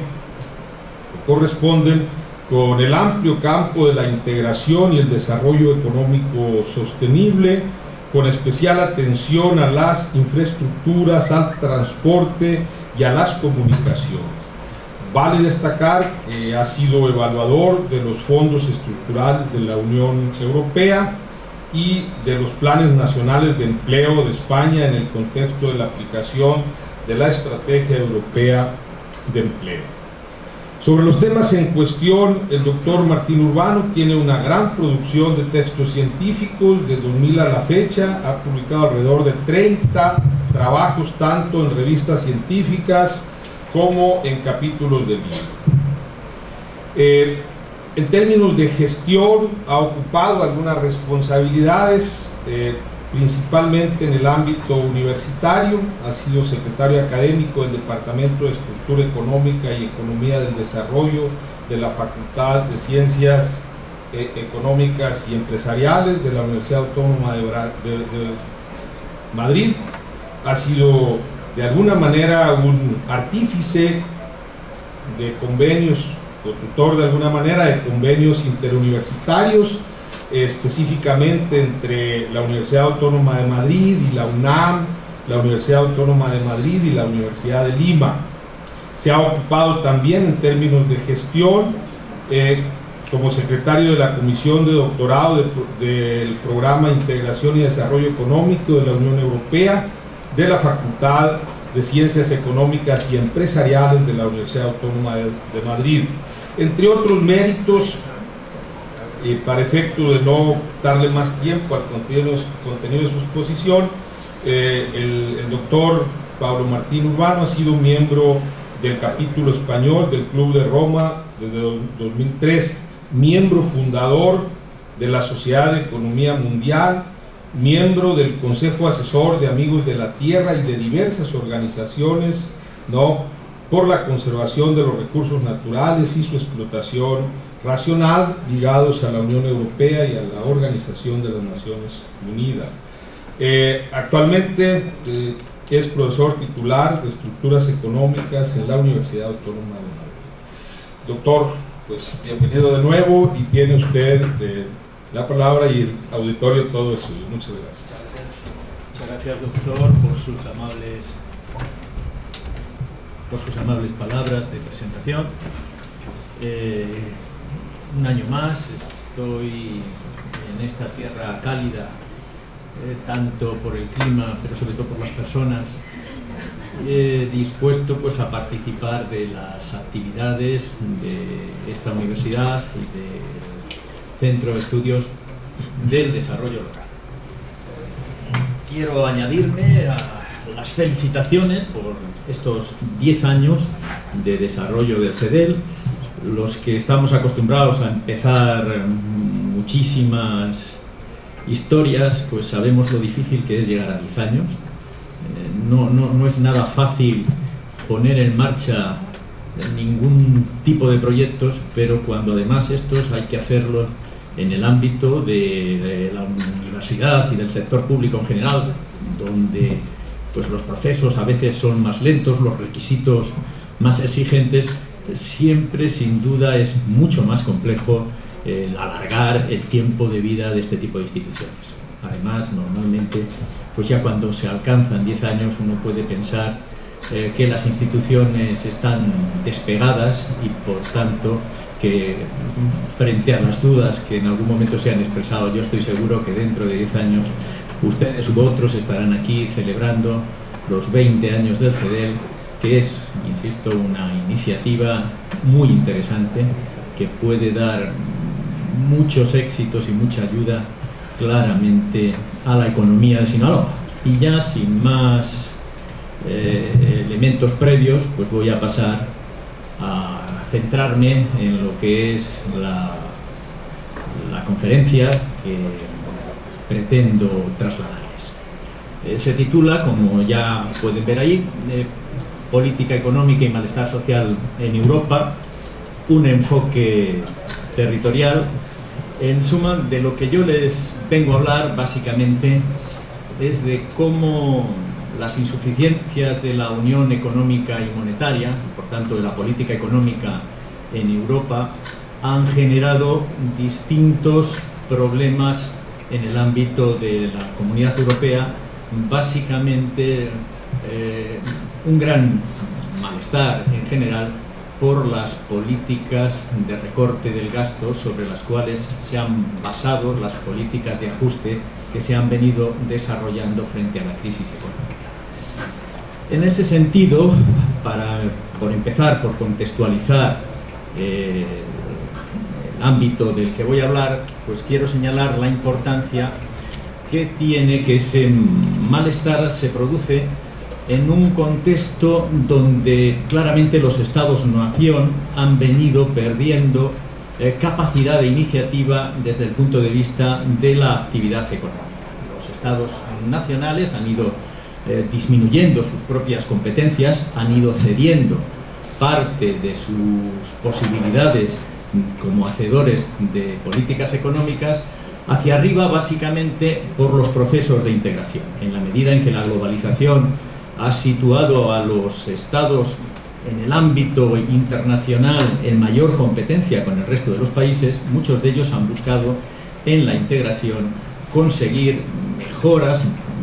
corresponden con el amplio campo de la integración y el desarrollo económico sostenible, con especial atención a las infraestructuras, al transporte y a las comunicaciones. Vale destacar que ha sido evaluador de los fondos estructurales de la Unión Europea y de los planes nacionales de empleo de España en el contexto de la aplicación de la Estrategia Europea de Empleo. Sobre los temas en cuestión, el doctor Martín Urbano tiene una gran producción de textos científicos. De dos mil a la fecha ha publicado alrededor de treinta trabajos, tanto en revistas científicas como en capítulos de libros. Eh, en términos de gestión, ha ocupado algunas responsabilidades, eh, principalmente en el ámbito universitario. Ha sido secretario académico del Departamento de Estructura Económica y Economía del Desarrollo de la Facultad de Ciencias eh, Económicas y Empresariales de la Universidad Autónoma de, de, de Madrid. Ha sido de alguna manera un artífice de convenios cotutor de alguna manera de convenios interuniversitarios, eh, específicamente entre la Universidad Autónoma de Madrid y la UNAM, la Universidad Autónoma de Madrid y la Universidad de Lima. Se ha ocupado también en términos de gestión eh, como secretario de la Comisión de Doctorado de, del Programa de Integración y Desarrollo Económico de la Unión Europea, de la Facultad de Ciencias Económicas y Empresariales de la Universidad Autónoma de, de Madrid. Entre otros méritos, eh, para efecto de no darle más tiempo al contenido, contenido de su exposición, eh, el, el doctor Pablo Martín Urbano ha sido miembro del capítulo español del Club de Roma desde dos mil tres, miembro fundador de la Sociedad de Economía Mundial, miembro del Consejo Asesor de Amigos de la Tierra y de diversas organizaciones, ¿no?, por la conservación de los recursos naturales y su explotación racional, ligados a la Unión Europea y a la Organización de las Naciones Unidas. Eh, actualmente eh, es profesor titular de Estructuras Económicas en la Universidad Autónoma de Madrid. Doctor, pues bienvenido de nuevo y tiene usted eh, la palabra y el auditorio todo es suyo. Muchas gracias. Muchas gracias, doctor, por sus amables por sus amables palabras de presentación. Eh, un año más estoy en esta tierra cálida, eh, tanto por el clima, pero sobre todo por las personas, eh, dispuesto pues a participar de las actividades de esta universidad y del Centro de Estudios del Desarrollo Local. Quiero añadirme a las felicitaciones por estos diez años de desarrollo del CEDEL. Los que estamos acostumbrados a empezar muchísimas historias, pues sabemos lo difícil que es llegar a diez años. Eh, no, no, no es nada fácil poner en marcha ningún tipo de proyectos, pero cuando además estos hay que hacerlos en el ámbito de, de la universidad y del sector público en general, donde pues los procesos a veces son más lentos, los requisitos más exigentes, siempre sin duda es mucho más complejo el alargar el tiempo de vida de este tipo de instituciones. Además, normalmente, pues ya cuando se alcanzan diez años uno puede pensar eh, que las instituciones están despegadas y por tanto que frente a las dudas que en algún momento se han expresado, yo estoy seguro que dentro de diez años ustedes u otros estarán aquí celebrando los veinte años del CEDEL, que es, insisto, una iniciativa muy interesante que puede dar muchos éxitos y mucha ayuda claramente a la economía de Sinaloa. Y ya sin más eh, elementos previos, pues voy a pasar a centrarme en lo que es la, la conferencia que pretendo trasladarles. Eh, se titula, como ya pueden ver ahí, eh, Política Económica y Malestar Social en Europa, un enfoque territorial. En suma, de lo que yo les vengo a hablar básicamente es de cómo las insuficiencias de la Unión Económica y Monetaria, por tanto de la política económica en Europa, han generado distintos problemas en el ámbito de la Comunidad Europea, básicamente eh, un gran malestar en general por las políticas de recorte del gasto sobre las cuales se han basado las políticas de ajuste que se han venido desarrollando frente a la crisis económica. En ese sentido, para, por empezar, por contextualizar eh, el ámbito del que voy a hablar, pues quiero señalar la importancia que tiene que ese malestar se produce en un contexto donde claramente los estados-nación han venido perdiendo eh, capacidad de iniciativa desde el punto de vista de la actividad económica. Los estados nacionales han ido eh, disminuyendo sus propias competencias, han ido cediendo parte de sus posibilidades como hacedores de políticas económicas hacia arriba, básicamente por los procesos de integración. En la medida en que la globalización ha situado a los estados en el ámbito internacional en mayor competencia con el resto de los países, muchos de ellos han buscado en la integración conseguir mejoras,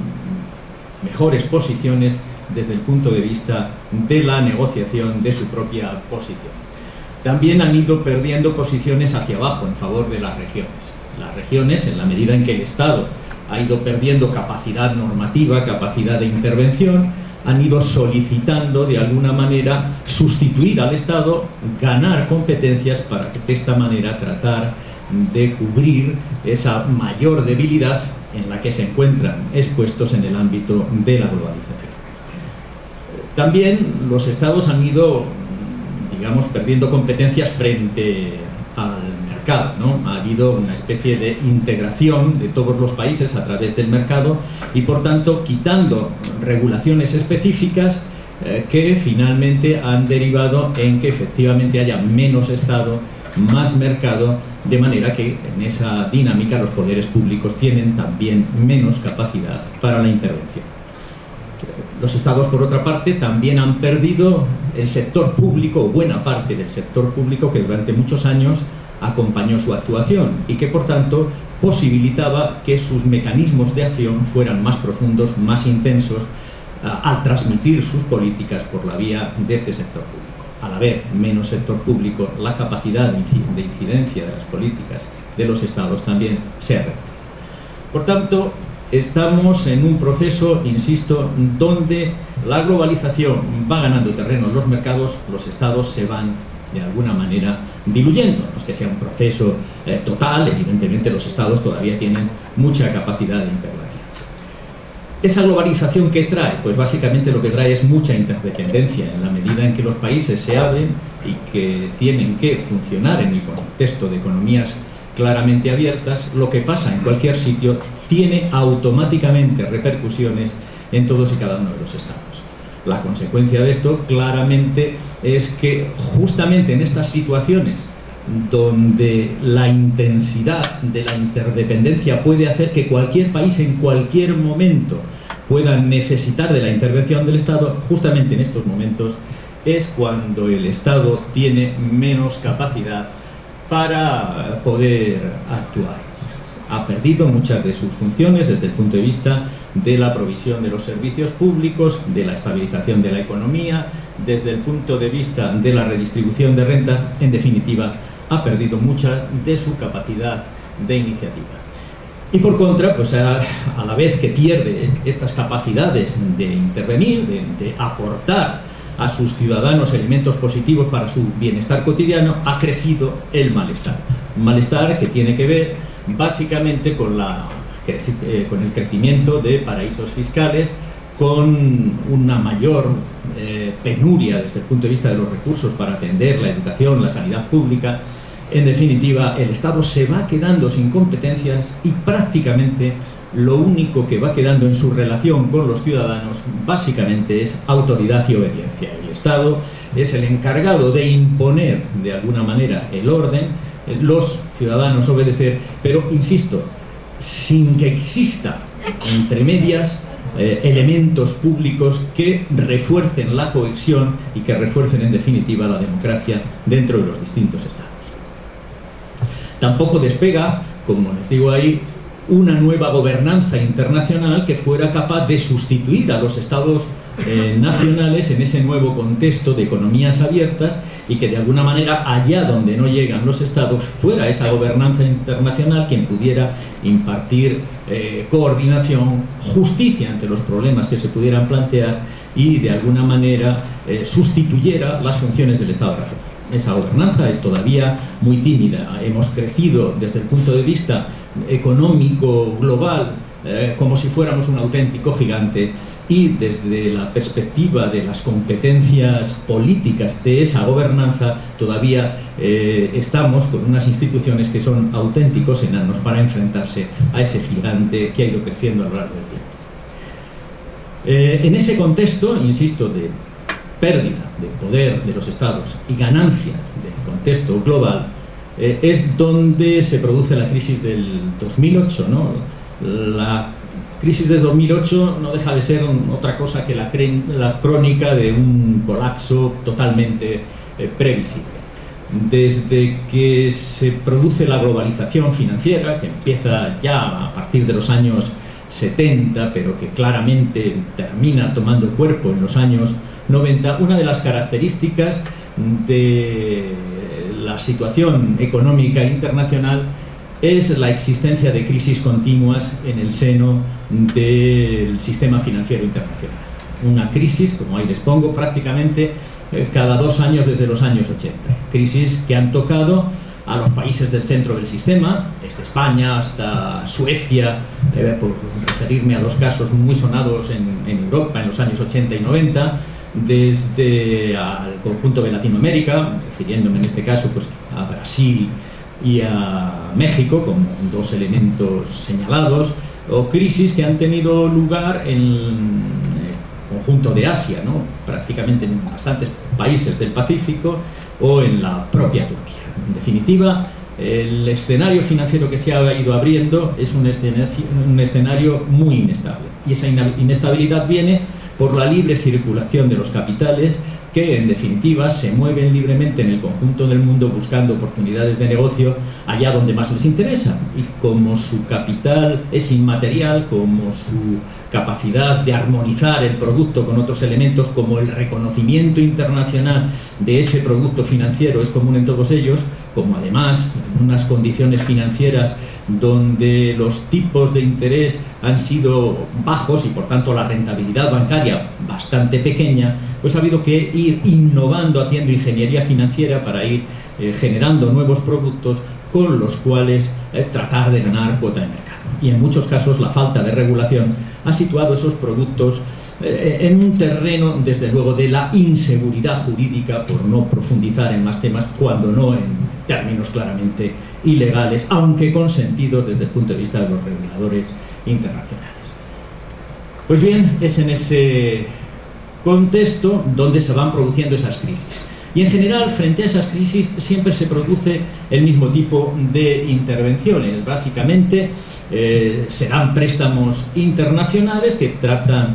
mejores posiciones desde el punto de vista de la negociación de su propia posición. También han ido perdiendo posiciones hacia abajo en favor de las regiones. Las regiones, en la medida en que el Estado ha ido perdiendo capacidad normativa, capacidad de intervención, han ido solicitando de alguna manera sustituir al Estado, ganar competencias para que de esta manera tratar de cubrir esa mayor debilidad en la que se encuentran expuestos en el ámbito de la globalización. También los Estados han ido, digamos, perdiendo competencias frente al mercado, ¿no? Ha habido una especie de integración de todos los países a través del mercado y, por tanto, quitando regulaciones específicas eh, que finalmente han derivado en que efectivamente haya menos Estado, más mercado, de manera que en esa dinámica los poderes públicos tienen también menos capacidad para la intervención. Los Estados, por otra parte, también han perdido el sector público, o buena parte del sector público, que durante muchos años acompañó su actuación y que, por tanto, posibilitaba que sus mecanismos de acción fueran más profundos, más intensos, al transmitir sus políticas por la vía de este sector público. A la vez, menos sector público, la capacidad de incidencia de las políticas de los Estados también se ha reducido. Por tanto, estamos en un proceso, insisto, donde la globalización va ganando terreno en los mercados, los Estados se van de alguna manera diluyendo. No es que sea un proceso eh, total, evidentemente los Estados todavía tienen mucha capacidad de intervención. ¿Esa globalización qué trae? Pues básicamente lo que trae es mucha interdependencia en la medida en que los países se abren y que tienen que funcionar en el contexto de economías claramente abiertas. Lo que pasa en cualquier sitio tiene automáticamente repercusiones en todos y cada uno de los estados. La consecuencia de esto claramente es que justamente en estas situaciones donde la intensidad de la interdependencia puede hacer que cualquier país en cualquier momento pueda necesitar de la intervención del Estado, justamente en estos momentos es cuando el Estado tiene menos capacidad para poder actuar. Ha perdido muchas de sus funciones desde el punto de vista de la provisión de los servicios públicos, de la estabilización de la economía, desde el punto de vista de la redistribución de renta, en definitiva, ha perdido mucha de su capacidad de iniciativa. Y por contra, pues a, a la vez que pierde estas capacidades de intervenir, de, de aportar a sus ciudadanos elementos positivos para su bienestar cotidiano, ha crecido el malestar. Un malestar que tiene que ver básicamente con, la, eh, con el crecimiento de paraísos fiscales, con una mayor eh, penuria desde el punto de vista de los recursos para atender la educación, la sanidad pública. En definitiva, el Estado se va quedando sin competencias y prácticamente lo único que va quedando en su relación con los ciudadanos básicamente es autoridad y obediencia. El Estado es el encargado de imponer de alguna manera el orden, los ciudadanos obedecer, pero insisto, sin que exista entre medias eh, elementos públicos que refuercen la cohesión y que refuercen en definitiva la democracia dentro de los distintos estados. Tampoco despega, como les digo ahí, una nueva gobernanza internacional que fuera capaz de sustituir a los estados eh, nacionales en ese nuevo contexto de economías abiertas y que de alguna manera allá donde no llegan los estados fuera esa gobernanza internacional quien pudiera impartir eh, coordinación, justicia ante los problemas que se pudieran plantear y de alguna manera eh, sustituyera las funciones del Estado regional. Esa gobernanza es todavía muy tímida. Hemos crecido desde el punto de vista económico global eh, como si fuéramos un auténtico gigante y desde la perspectiva de las competencias políticas de esa gobernanza todavía eh, estamos con unas instituciones que son auténticos enanos para enfrentarse a ese gigante que ha ido creciendo a lo largo del tiempo. Eh, en ese contexto, insisto, de pérdida de poder de los estados y ganancia del contexto global, eh, es donde se produce la crisis del dos mil ocho, ¿no? La crisis de dos mil ocho no deja de ser un, otra cosa que la, la crónica de un colapso totalmente eh, previsible. Desde que se produce la globalización financiera, que empieza ya a partir de los años setenta, pero que claramente termina tomando cuerpo en los años noventa, una de las características de la situación económica internacional es la existencia de crisis continuas en el seno del sistema financiero internacional. Una crisis, como ahí les pongo, prácticamente eh, cada dos años desde los años ochenta. Crisis que han tocado a los países del centro del sistema, desde España hasta Suecia, eh, por referirme a los casos muy sonados en, en Europa en los años ochenta y noventa, desde al conjunto de Latinoamérica, refiriéndome en este caso pues, a Brasil y a México como dos elementos señalados, o crisis que han tenido lugar en el conjunto de Asia, ¿no? Prácticamente en bastantes países del Pacífico o en la propia Turquía. En definitiva, el escenario financiero que se ha ido abriendo es un escenario, un escenario muy inestable, y esa inestabilidad viene por la libre circulación de los capitales que en definitiva se mueven libremente en el conjunto del mundo buscando oportunidades de negocio allá donde más les interesa, y como su capital es inmaterial, como su capacidad de armonizar el producto con otros elementos, como el reconocimiento internacional de ese producto financiero es común en todos ellos, como además en unas condiciones financieras donde los tipos de interés han sido bajos y por tanto la rentabilidad bancaria bastante pequeña, pues ha habido que ir innovando, haciendo ingeniería financiera para ir eh, generando nuevos productos con los cuales eh, tratar de ganar cuota de mercado. Y en muchos casos la falta de regulación ha situado esos productos eh, en un terreno, desde luego, de la inseguridad jurídica, por no profundizar en más temas, cuando no en términos claramente ilegales, aunque consentidos desde el punto de vista de los reguladores internacionales. Pues bien, es en ese contexto donde se van produciendo esas crisis. Y en general, frente a esas crisis, siempre se produce el mismo tipo de intervenciones. Básicamente, eh, serán préstamos internacionales que tratan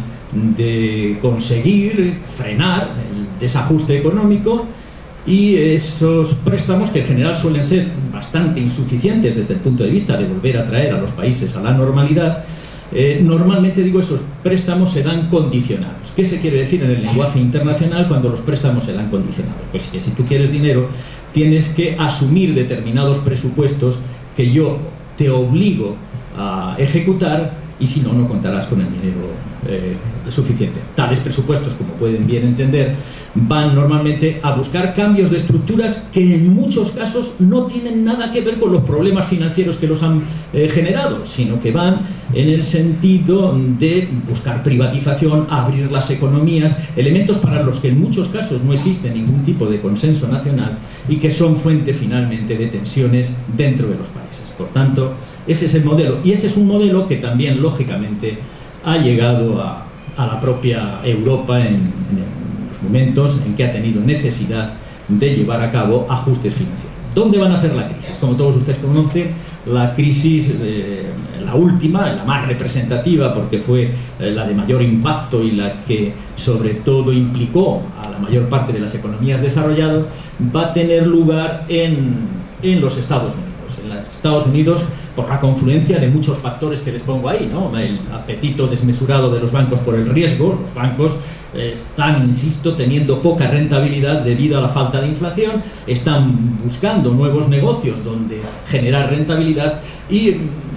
de conseguir frenar el desajuste económico, y esos préstamos, que en general suelen ser bastante insuficientes desde el punto de vista de volver a traer a los países a la normalidad, eh, normalmente, digo, esos préstamos se dan condicionados. ¿Qué se quiere decir en el lenguaje internacional cuando los préstamos se dan condicionados? Pues que si tú quieres dinero, tienes que asumir determinados presupuestos que yo te obligo a ejecutar, y si no, no contarás con el dinero eh, suficiente. Tales presupuestos, como pueden bien entender, van normalmente a buscar cambios de estructuras que en muchos casos no tienen nada que ver con los problemas financieros que los han eh, generado, sino que van en el sentido de buscar privatización, abrir las economías, elementos para los que en muchos casos no existe ningún tipo de consenso nacional y que son fuente finalmente de tensiones dentro de los países. Por tanto, ese es el modelo, y ese es un modelo que también, lógicamente, ha llegado a, a la propia Europa en, en los momentos en que ha tenido necesidad de llevar a cabo ajustes financieros. ¿Dónde van a hacer la crisis? Como todos ustedes conocen, la crisis, eh, la última, la más representativa, porque fue eh, la de mayor impacto y la que sobre todo implicó a la mayor parte de las economías desarrolladas, va a tener lugar en, en los Estados Unidos. En los Estados Unidos, por la confluencia de muchos factores que les pongo ahí, ¿no? El apetito desmesurado de los bancos por el riesgo. Los bancos eh, están, insisto, teniendo poca rentabilidad debido a la falta de inflación, están buscando nuevos negocios donde generar rentabilidad y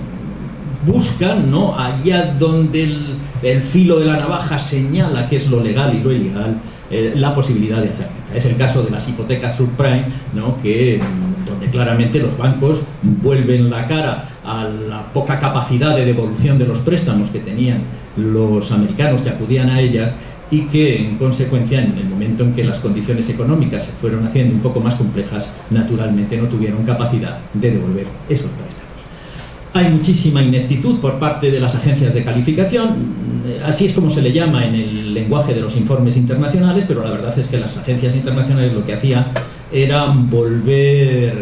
buscan, ¿no?, allá donde el, el filo de la navaja señala que es lo legal y lo ilegal, eh, la posibilidad de hacerlo. Es el caso de las hipotecas subprime, ¿no?, que donde claramente los bancos vuelven la cara a la poca capacidad de devolución de los préstamos que tenían los americanos que acudían a ellas, y que en consecuencia, en el momento en que las condiciones económicas se fueron haciendo un poco más complejas, naturalmente no tuvieron capacidad de devolver esos préstamos. Hay muchísima ineptitud por parte de las agencias de calificación, así es como se le llama en el lenguaje de los informes internacionales, pero la verdad es que las agencias internacionales lo que hacían era volver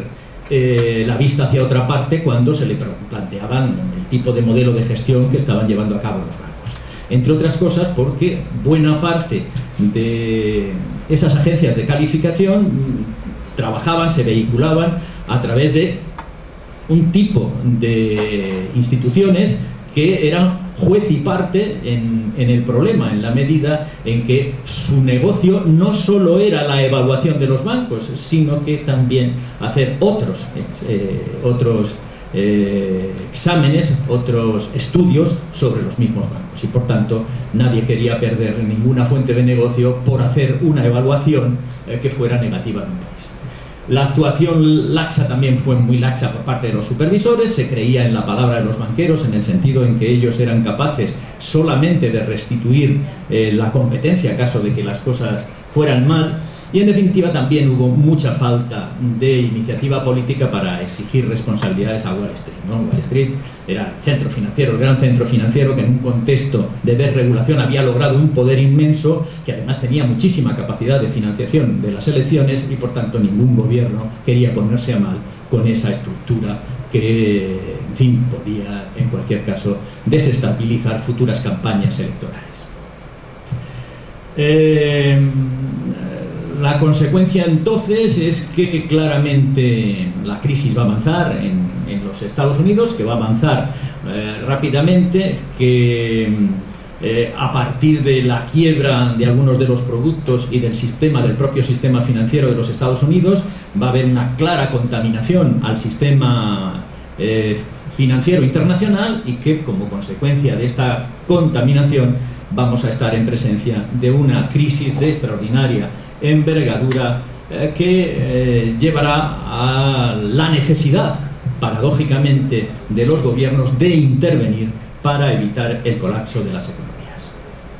eh, la vista hacia otra parte cuando se le planteaban el tipo de modelo de gestión que estaban llevando a cabo los bancos. Entre otras cosas porque buena parte de esas agencias de calificación trabajaban, se vehiculaban a través de un tipo de instituciones que eran juez y parte en, en el problema, en la medida en que su negocio no solo era la evaluación de los bancos, sino que también hacer otros, eh, otros eh, exámenes, otros estudios sobre los mismos bancos. Y por tanto, nadie quería perder ninguna fuente de negocio por hacer una evaluación eh, que fuera negativa en un país. La actuación laxa también fue muy laxa por parte de los supervisores, se creía en la palabra de los banqueros en el sentido en que ellos eran capaces solamente de restituir eh, la competencia en caso de que las cosas fueran mal, y en definitiva también hubo mucha falta de iniciativa política para exigir responsabilidades a Wall Street, ¿no? Wall Street era el centro financiero, el gran centro financiero que en un contexto de desregulación había logrado un poder inmenso, que además tenía muchísima capacidad de financiación de las elecciones y por tanto ningún gobierno quería ponerse a mal con esa estructura que, en fin, podía en cualquier caso desestabilizar futuras campañas electorales. Eh, La consecuencia entonces es que claramente la crisis va a avanzar en, en los Estados Unidos, que va a avanzar eh, rápidamente, que eh, a partir de la quiebra de algunos de los productos y del sistema, del propio sistema financiero de los Estados Unidos, va a haber una clara contaminación al sistema eh, financiero internacional y que como consecuencia de esta contaminación vamos a estar en presencia de una crisis de extraordinaria envergadura eh, que eh, llevará a la necesidad, paradójicamente, de los gobiernos de intervenir para evitar el colapso de las economías.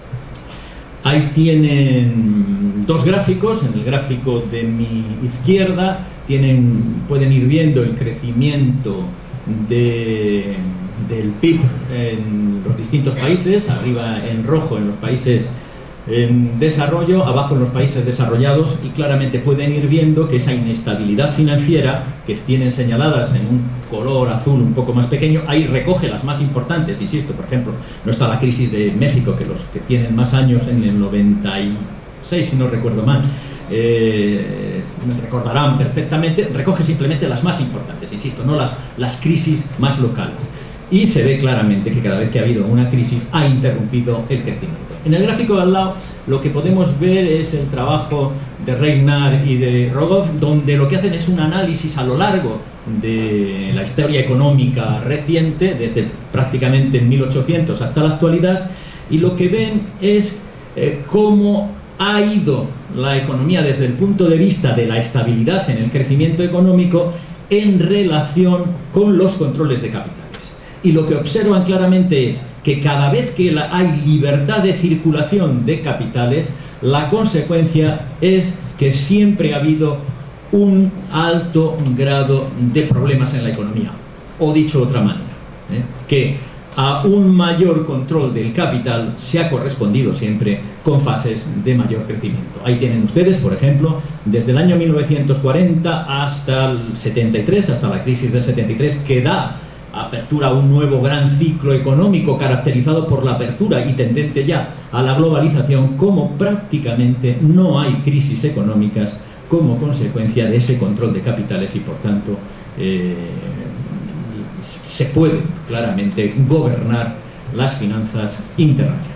Ahí tienen dos gráficos. En el gráfico de mi izquierda tienen, pueden ir viendo el crecimiento de, del P I B en los distintos países, arriba en rojo en los países en desarrollo, abajo en los países desarrollados, y claramente pueden ir viendo que esa inestabilidad financiera que tienen señaladas en un color azul un poco más pequeño, ahí recoge las más importantes, insisto, por ejemplo, no está la crisis de México, que los que tienen más años en el noventa y seis, si no recuerdo mal, eh, recordarán perfectamente, recoge simplemente las más importantes, insisto, no las, las crisis más locales. Y se ve claramente que cada vez que ha habido una crisis ha interrumpido el crecimiento. En el gráfico de al lado lo que podemos ver es el trabajo de Reignard y de Rogoff, donde lo que hacen es un análisis a lo largo de la historia económica reciente, desde prácticamente mil ochocientos hasta la actualidad, y lo que ven es eh, cómo ha ido la economía desde el punto de vista de la estabilidad en el crecimiento económico en relación con los controles de capital. Y lo que observan claramente es que cada vez que la, hay libertad de circulación de capitales, la consecuencia es que siempre ha habido un alto grado de problemas en la economía. O dicho de otra manera, ¿eh? que a un mayor control del capital se ha correspondido siempre con fases de mayor crecimiento. Ahí tienen ustedes, por ejemplo, desde el año mil novecientos cuarenta hasta el setenta y tres, hasta la crisis del setenta y tres, que da apertura a un nuevo gran ciclo económico caracterizado por la apertura y tendente ya a la globalización, como prácticamente no hay crisis económicas como consecuencia de ese control de capitales y por tanto eh, se puede claramente gobernar las finanzas internacionales.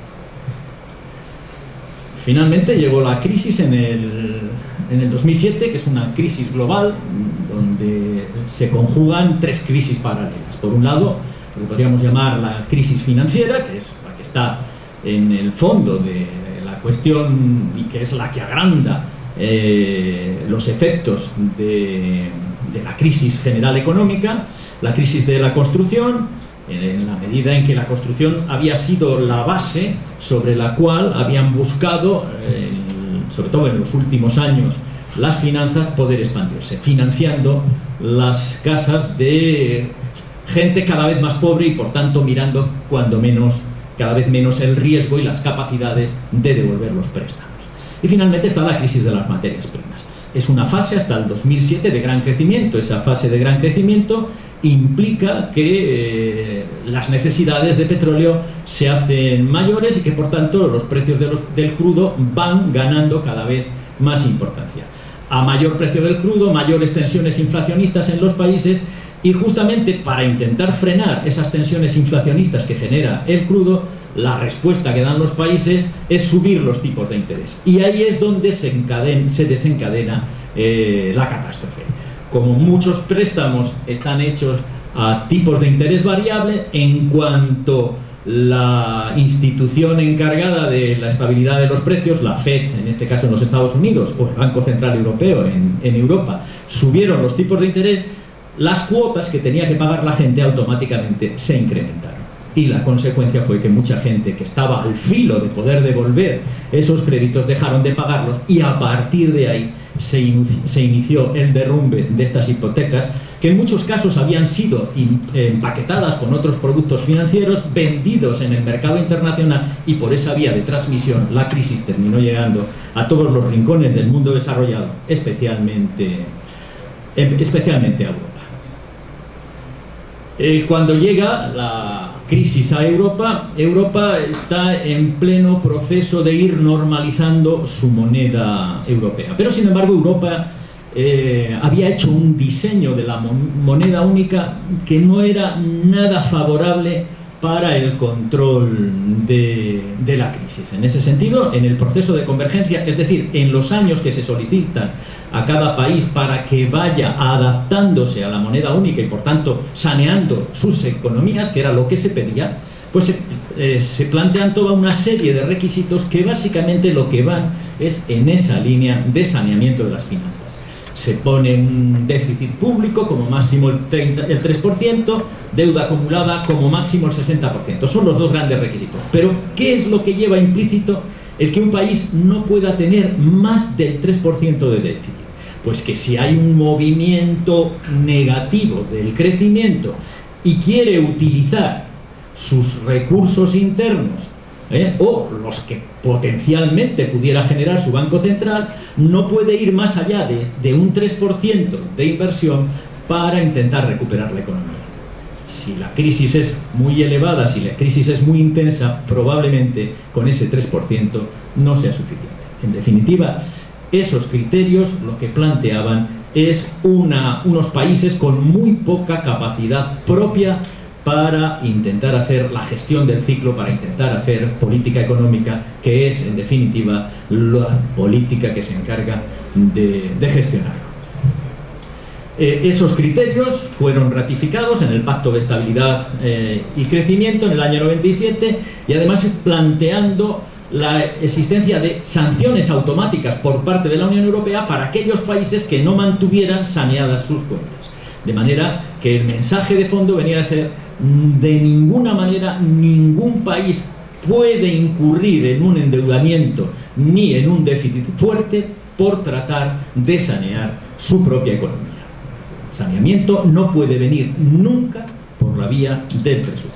Finalmente llegó la crisis en el, en el dos mil siete, que es una crisis global donde se conjugan tres crisis paralelas. Por un lado, lo que podríamos llamar la crisis financiera, que es la que está en el fondo de la cuestión y que es la que agranda eh, los efectos de, de la crisis general económica, la crisis de la construcción, en la medida en que la construcción había sido la base sobre la cual habían buscado, eh, sobre todo en los últimos años, las finanzas poder expandirse, financiando las casas de gente cada vez más pobre y por tanto mirando cuando menos, cada vez menos el riesgo y las capacidades de devolver los préstamos. Y finalmente está la crisis de las materias primas. es una fase hasta el dos mil siete de gran crecimiento. Esa fase de gran crecimiento implica que eh, las necesidades de petróleo se hacen mayores y que por tanto los precios de los, del crudo van ganando cada vez más importancia. A mayor precio del crudo, mayores tensiones inflacionistas en los países, y justamente para intentar frenar esas tensiones inflacionistas que genera el crudo, la respuesta que dan los países es subir los tipos de interés. Y ahí es donde se, encadena, se desencadena eh, la catástrofe. Como muchos préstamos están hechos a tipos de interés variable, en cuanto la institución encargada de la estabilidad de los precios, la Fed, en este caso en los Estados Unidos, o el Banco Central Europeo en, en Europa, subieron los tipos de interés, las cuotas que tenía que pagar la gente automáticamente se incrementaron. Y la consecuencia fue que mucha gente que estaba al filo de poder devolver esos créditos dejaron de pagarlos, y a partir de ahí se inició, se inició el derrumbe de estas hipotecas, que en muchos casos habían sido empaquetadas con otros productos financieros, vendidos en el mercado internacional, y por esa vía de transmisión la crisis terminó llegando a todos los rincones del mundo desarrollado, especialmente, especialmente a Europa. Eh, cuando llega la crisis a Europa, Europa está en pleno proceso de ir normalizando su moneda europea. Pero sin embargo Europa eh, había hecho un diseño de la moneda única que no era nada favorable para el control de, de la crisis. En ese sentido, en el proceso de convergencia, es decir, en los años que se solicitan a cada país para que vaya adaptándose a la moneda única y por tanto saneando sus economías, que era lo que se pedía, pues se, eh, se plantean toda una serie de requisitos que básicamente lo que van es en esa línea de saneamiento de las finanzas. Se pone un déficit público como máximo el, treinta, el tres por ciento, deuda acumulada como máximo el sesenta por ciento. Son los dos grandes requisitos. Pero, ¿qué es lo que lleva implícito el que un país no pueda tener más del tres por ciento de déficit? Pues que si hay un movimiento negativo del crecimiento y quiere utilizar sus recursos internos, ¿eh? o los que potencialmente pudiera generar su Banco Central, no puede ir más allá de, de un tres por ciento de inversión para intentar recuperar la economía. Si la crisis es muy elevada, si la crisis es muy intensa, probablemente con ese tres por ciento no sea suficiente. En definitiva, esos criterios lo que planteaban es una, unos países con muy poca capacidad propia para intentar hacer la gestión del ciclo, para intentar hacer política económica, que es, en definitiva, la política que se encarga de, de gestionarlo. Eh, esos criterios fueron ratificados en el Pacto de Estabilidad eh, y Crecimiento en el año noventa y siete, y además planteando la existencia de sanciones automáticas por parte de la Unión Europea para aquellos países que no mantuvieran saneadas sus cuentas. De manera que el mensaje de fondo venía a ser: de ninguna manera ningún país puede incurrir en un endeudamiento ni en un déficit fuerte por tratar de sanear su propia economía. Saneamiento no puede venir nunca por la vía del presupuesto.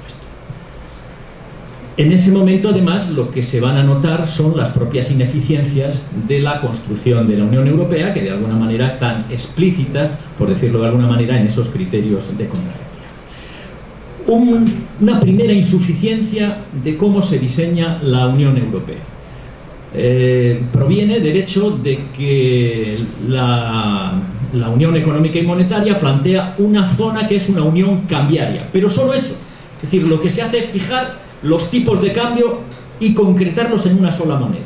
En ese momento, además, lo que se van a notar son las propias ineficiencias de la construcción de la Unión Europea, que de alguna manera están explícitas, por decirlo de alguna manera, en esos criterios de convergencia. Un, una primera insuficiencia de cómo se diseña la Unión Europea. Eh, proviene del hecho de que la, la Unión Económica y Monetaria plantea una zona que es una unión cambiaria, pero solo eso. Es decir, lo que se hace es fijar los tipos de cambio y concretarlos en una sola moneda.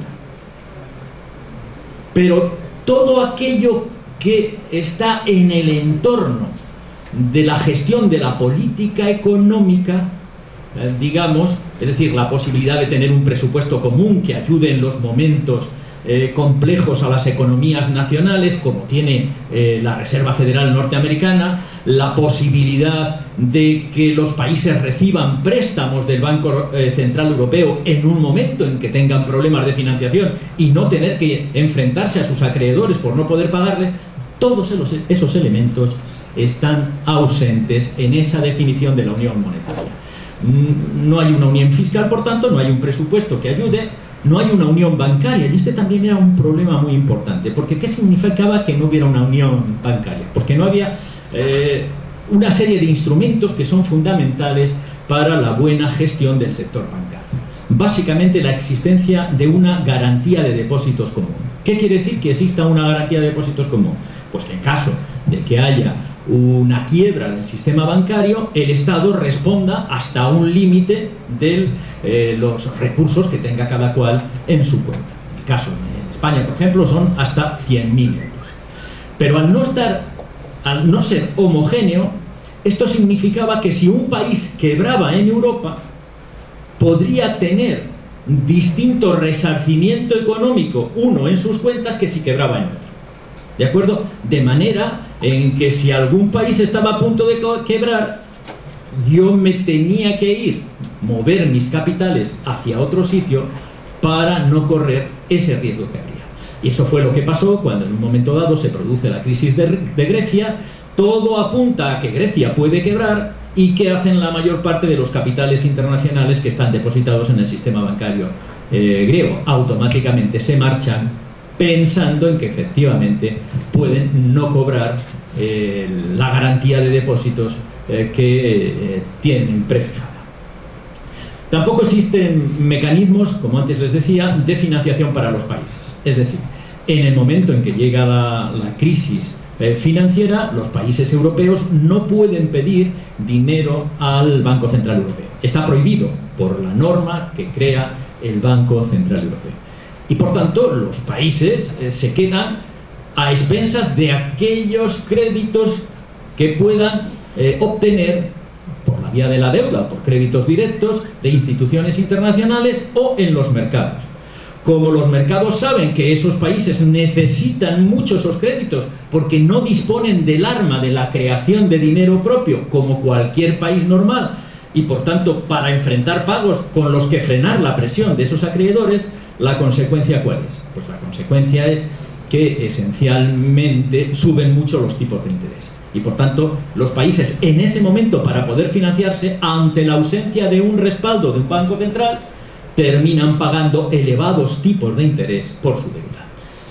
Pero todo aquello que está en el entorno de la gestión de la política económica, eh, digamos, es decir, la posibilidad de tener un presupuesto común que ayude en los momentos eh, complejos a las economías nacionales, como tiene eh, la Reserva Federal Norteamericana, la posibilidad de que los países reciban préstamos del Banco eh, Central Europeo en un momento en que tengan problemas de financiación y no tener que enfrentarse a sus acreedores por no poder pagarles. Todos esos, esos elementos están ausentes en esa definición de la unión monetaria. No hay una unión fiscal, por tanto, no hay un presupuesto que ayude, no hay una unión bancaria, y este también era un problema muy importante, porque ¿qué significaba que no hubiera una unión bancaria? Porque no había eh, una serie de instrumentos que son fundamentales para la buena gestión del sector bancario. Básicamente la existencia de una garantía de depósitos común. ¿Qué quiere decir que exista una garantía de depósitos común? Pues que en caso de que haya una quiebra del sistema bancario, el Estado responda hasta un límite de eh, los recursos que tenga cada cual en su cuenta. En el caso en España, por ejemplo, son hasta cien mil euros. Pero al no estar, al no ser homogéneo, esto significaba que si un país quebraba en Europa, podría tener distinto resarcimiento económico, uno en sus cuentas, que si quebraba en otro. ¿De acuerdo? De manera en que si algún país estaba a punto de quebrar, yo me tenía que ir, mover mis capitales hacia otro sitio para no correr ese riesgo que había. Y eso fue lo que pasó cuando en un momento dado se produce la crisis de, de Grecia. Todo apunta a que Grecia puede quebrar, y ¿qué hacen la mayor parte de los capitales internacionales que están depositados en el sistema bancario eh, griego? Automáticamente se marchan, pensando en que efectivamente pueden no cobrar eh, la garantía de depósitos eh, que eh, tienen prefijada. Tampoco existen mecanismos, como antes les decía, de financiación para los países. Es decir, en el momento en que llega la, la crisis eh, financiera, los países europeos no pueden pedir dinero al Banco Central Europeo. Está prohibido por la norma que crea el Banco Central Europeo. Y por tanto, los países eh, se quedan a expensas de aquellos créditos que puedan eh, obtener por la vía de la deuda, por créditos directos de instituciones internacionales o en los mercados. Como los mercados saben que esos países necesitan mucho esos créditos porque no disponen del arma de la creación de dinero propio como cualquier país normal, y por tanto para enfrentar pagos con los que frenar la presión de esos acreedores, ¿la consecuencia cuál es? Pues la consecuencia es que esencialmente suben mucho los tipos de interés. Y por tanto, los países en ese momento, para poder financiarse, ante la ausencia de un respaldo de un banco central, terminan pagando elevados tipos de interés por su deuda.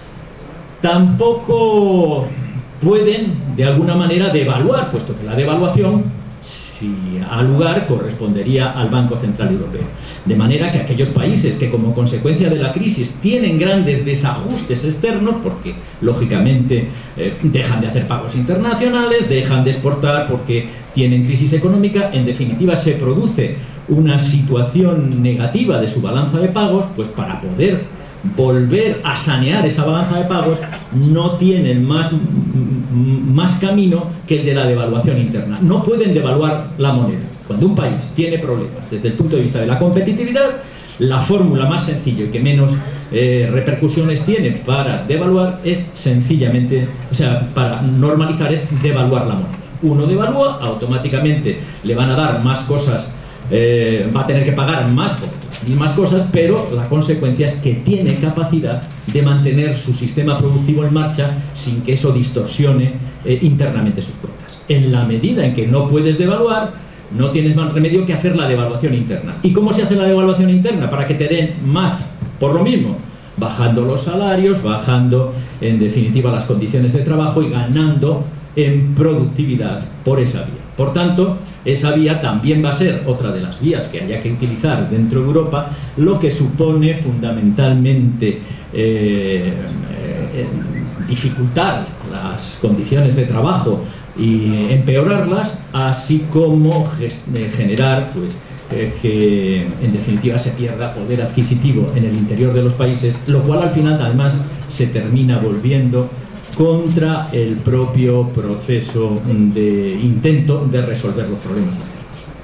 Tampoco pueden, de alguna manera, devaluar, puesto que la devaluación, si ha lugar, correspondería al Banco Central Europeo. De manera que aquellos países que como consecuencia de la crisis tienen grandes desajustes externos, porque lógicamente eh, dejan de hacer pagos internacionales, dejan de exportar porque tienen crisis económica, en definitiva se produce una situación negativa de su balanza de pagos, pues para poder volver a sanear esa balanza de pagos no tienen más, más camino que el de la devaluación interna. No pueden devaluar la moneda. Cuando un país tiene problemas desde el punto de vista de la competitividad, la fórmula más sencilla y que menos eh, repercusiones tiene para devaluar es sencillamente, o sea, para normalizar es devaluar la moneda. Uno devalúa, automáticamente le van a dar más cosas, eh, va a tener que pagar más por las mismas cosas, pero la consecuencia es que tiene capacidad de mantener su sistema productivo en marcha sin que eso distorsione eh, internamente sus cuentas. En la medida en que no puedes devaluar, no tienes más remedio que hacer la devaluación interna. ¿Y cómo se hace la devaluación interna? Para que te den más por lo mismo, bajando los salarios, bajando en definitiva las condiciones de trabajo y ganando en productividad por esa vía. Por tanto, esa vía también va a ser otra de las vías que haya que utilizar dentro de Europa, lo que supone fundamentalmente eh, eh, dificultar las condiciones de trabajo y empeorarlas, así como generar pues, eh, que en definitiva se pierda poder adquisitivo en el interior de los países, lo cual al final además se termina volviendo contra el propio proceso de intento de resolver los problemas internos.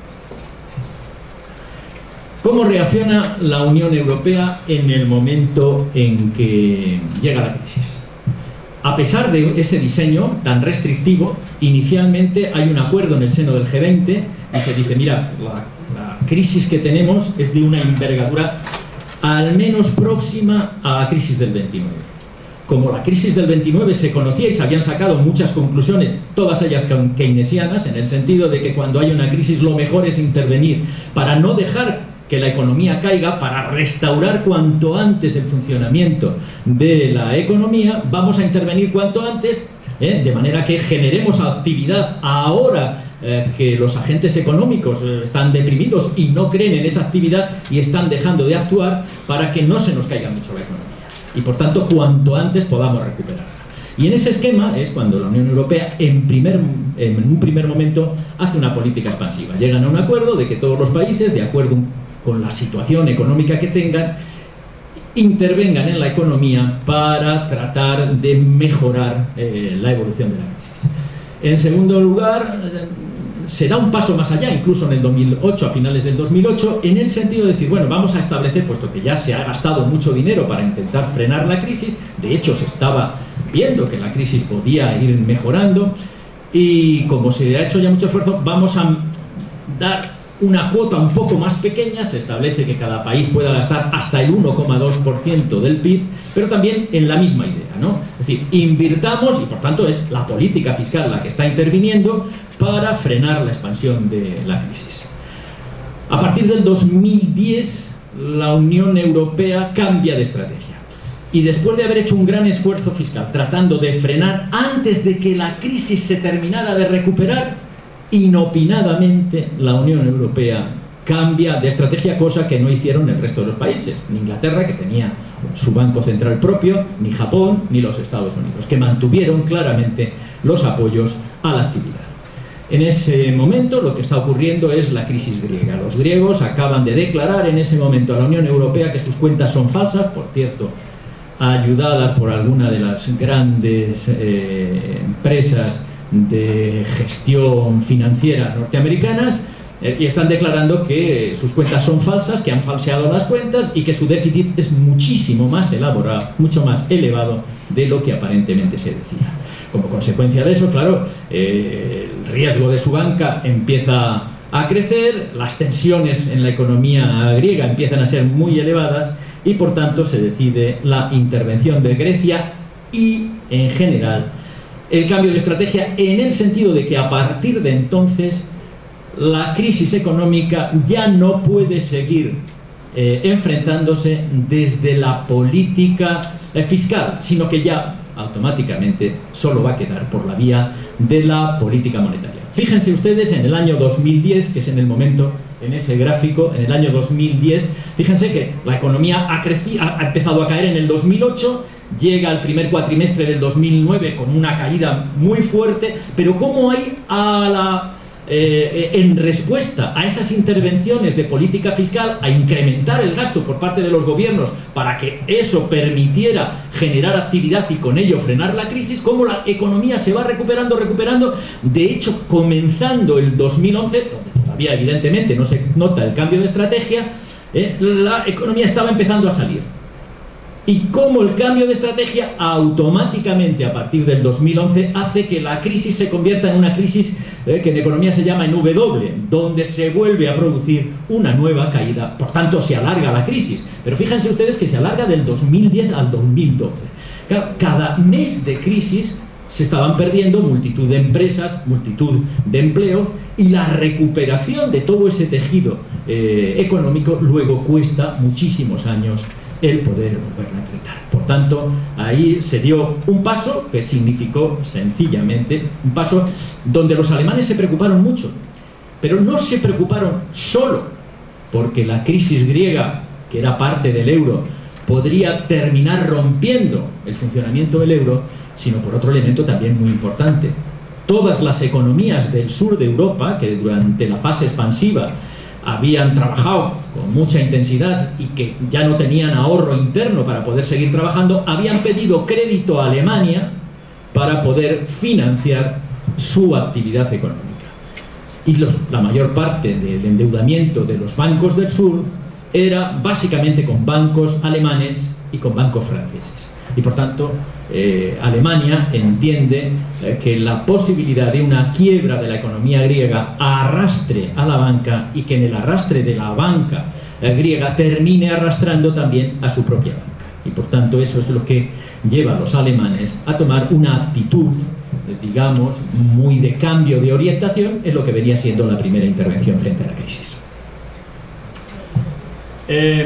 ¿Cómo reacciona la Unión Europea en el momento en que llega la crisis? A pesar de ese diseño tan restrictivo, inicialmente hay un acuerdo en el seno del G veinte y se dice, mirad, la, la crisis que tenemos es de una envergadura al menos próxima a la crisis del veintinueve. Como la crisis del veintinueve se conocía y se habían sacado muchas conclusiones, todas ellas keynesianas, en el sentido de que cuando hay una crisis lo mejor es intervenir para no dejar que la economía caiga, para restaurar cuanto antes el funcionamiento de la economía, vamos a intervenir cuanto antes, ¿eh? de manera que generemos actividad ahora eh, que los agentes económicos eh, están deprimidos y no creen en esa actividad y están dejando de actuar, para que no se nos caiga mucho la economía y por tanto cuanto antes podamos recuperar. Y en ese esquema es cuando la Unión Europea en, primer, en un primer momento hace una política expansiva. Llegan a un acuerdo de que todos los países, de acuerdo con la situación económica que tengan, intervengan en la economía para tratar de mejorar eh, la evolución de la crisis. En segundo lugar, se da un paso más allá, incluso en el dos mil ocho, a finales del dos mil ocho, en el sentido de decir, bueno, vamos a establecer, puesto que ya se ha gastado mucho dinero para intentar frenar la crisis, de hecho se estaba viendo que la crisis podía ir mejorando, y como se ha hecho ya mucho esfuerzo, vamos a dar una cuota un poco más pequeña. Se establece que cada país pueda gastar hasta el uno coma dos por ciento del P I B, pero también en la misma idea, ¿no? Es decir, invirtamos, y por tanto es la política fiscal la que está interviniendo para frenar la expansión de la crisis. A partir del dos mil diez, la Unión Europea cambia de estrategia. Y después de haber hecho un gran esfuerzo fiscal tratando de frenar antes de que la crisis se terminara de recuperar, inopinadamente la Unión Europea cambia de estrategia, cosa que no hicieron el resto de los países, ni Inglaterra, que tenía su banco central propio, ni Japón, ni los Estados Unidos, que mantuvieron claramente los apoyos a la actividad. En ese momento lo que está ocurriendo es la crisis griega. Los griegos acaban de declarar en ese momento a la Unión Europea que sus cuentas son falsas, por cierto, ayudadas por alguna de las grandes eh, empresas de gestión financiera norteamericanas, eh, y están declarando que sus cuentas son falsas, que han falseado las cuentas y que su déficit es muchísimo más elaborado, mucho más elevado de lo que aparentemente se decía. Como consecuencia de eso, claro, eh, el riesgo de su banca empieza a crecer, las tensiones en la economía griega empiezan a ser muy elevadas y por tanto se decide la intervención de Grecia y, en general, el cambio de estrategia, en el sentido de que a partir de entonces la crisis económica ya no puede seguir eh, enfrentándose desde la política eh, fiscal, sino que ya automáticamente solo va a quedar por la vía de la política monetaria. Fíjense ustedes en el año dos mil diez, que es en el momento, en ese gráfico, en el año dos mil diez, fíjense que la economía ha, crecido, ha empezado a caer en el dos mil ocho, llega al primer cuatrimestre del dos mil nueve con una caída muy fuerte, pero ¿cómo hay a la... Eh, en respuesta a esas intervenciones de política fiscal, a incrementar el gasto por parte de los gobiernos para que eso permitiera generar actividad y con ello frenar la crisis, cómo la economía se va recuperando, recuperando? De hecho, comenzando el dos mil once, donde todavía evidentemente no se nota el cambio de estrategia, eh, la economía estaba empezando a salir. Y cómo el cambio de estrategia automáticamente a partir del dos mil once hace que la crisis se convierta en una crisis eh, que en economía se llama en W, donde se vuelve a producir una nueva caída, por tanto se alarga la crisis. Pero fíjense ustedes que se alarga del dos mil diez al dos mil doce. Cada mes de crisis se estaban perdiendo multitud de empresas, multitud de empleo, y la recuperación de todo ese tejido eh, económico luego cuesta muchísimos años el poder volverlo a enfrentar. Por tanto, ahí se dio un paso que significó sencillamente un paso donde los alemanes se preocuparon mucho, pero no se preocuparon solo porque la crisis griega, que era parte del euro, podría terminar rompiendo el funcionamiento del euro, sino por otro elemento también muy importante. Todas las economías del sur de Europa, que durante la fase expansiva habían trabajado con mucha intensidad y que ya no tenían ahorro interno para poder seguir trabajando, habían pedido crédito a Alemania para poder financiar su actividad económica. Y los, la mayor parte del endeudamiento de los bancos del sur era básicamente con bancos alemanes y con bancos franceses. Y por tanto, eh, Alemania entiende eh, que la posibilidad de una quiebra de la economía griega arrastre a la banca y que en el arrastre de la banca eh, griega termine arrastrando también a su propia banca. Y por tanto eso es lo que lleva a los alemanes a tomar una actitud, eh, digamos, muy de cambio de orientación en lo que venía siendo la primera intervención frente a la crisis. Eh,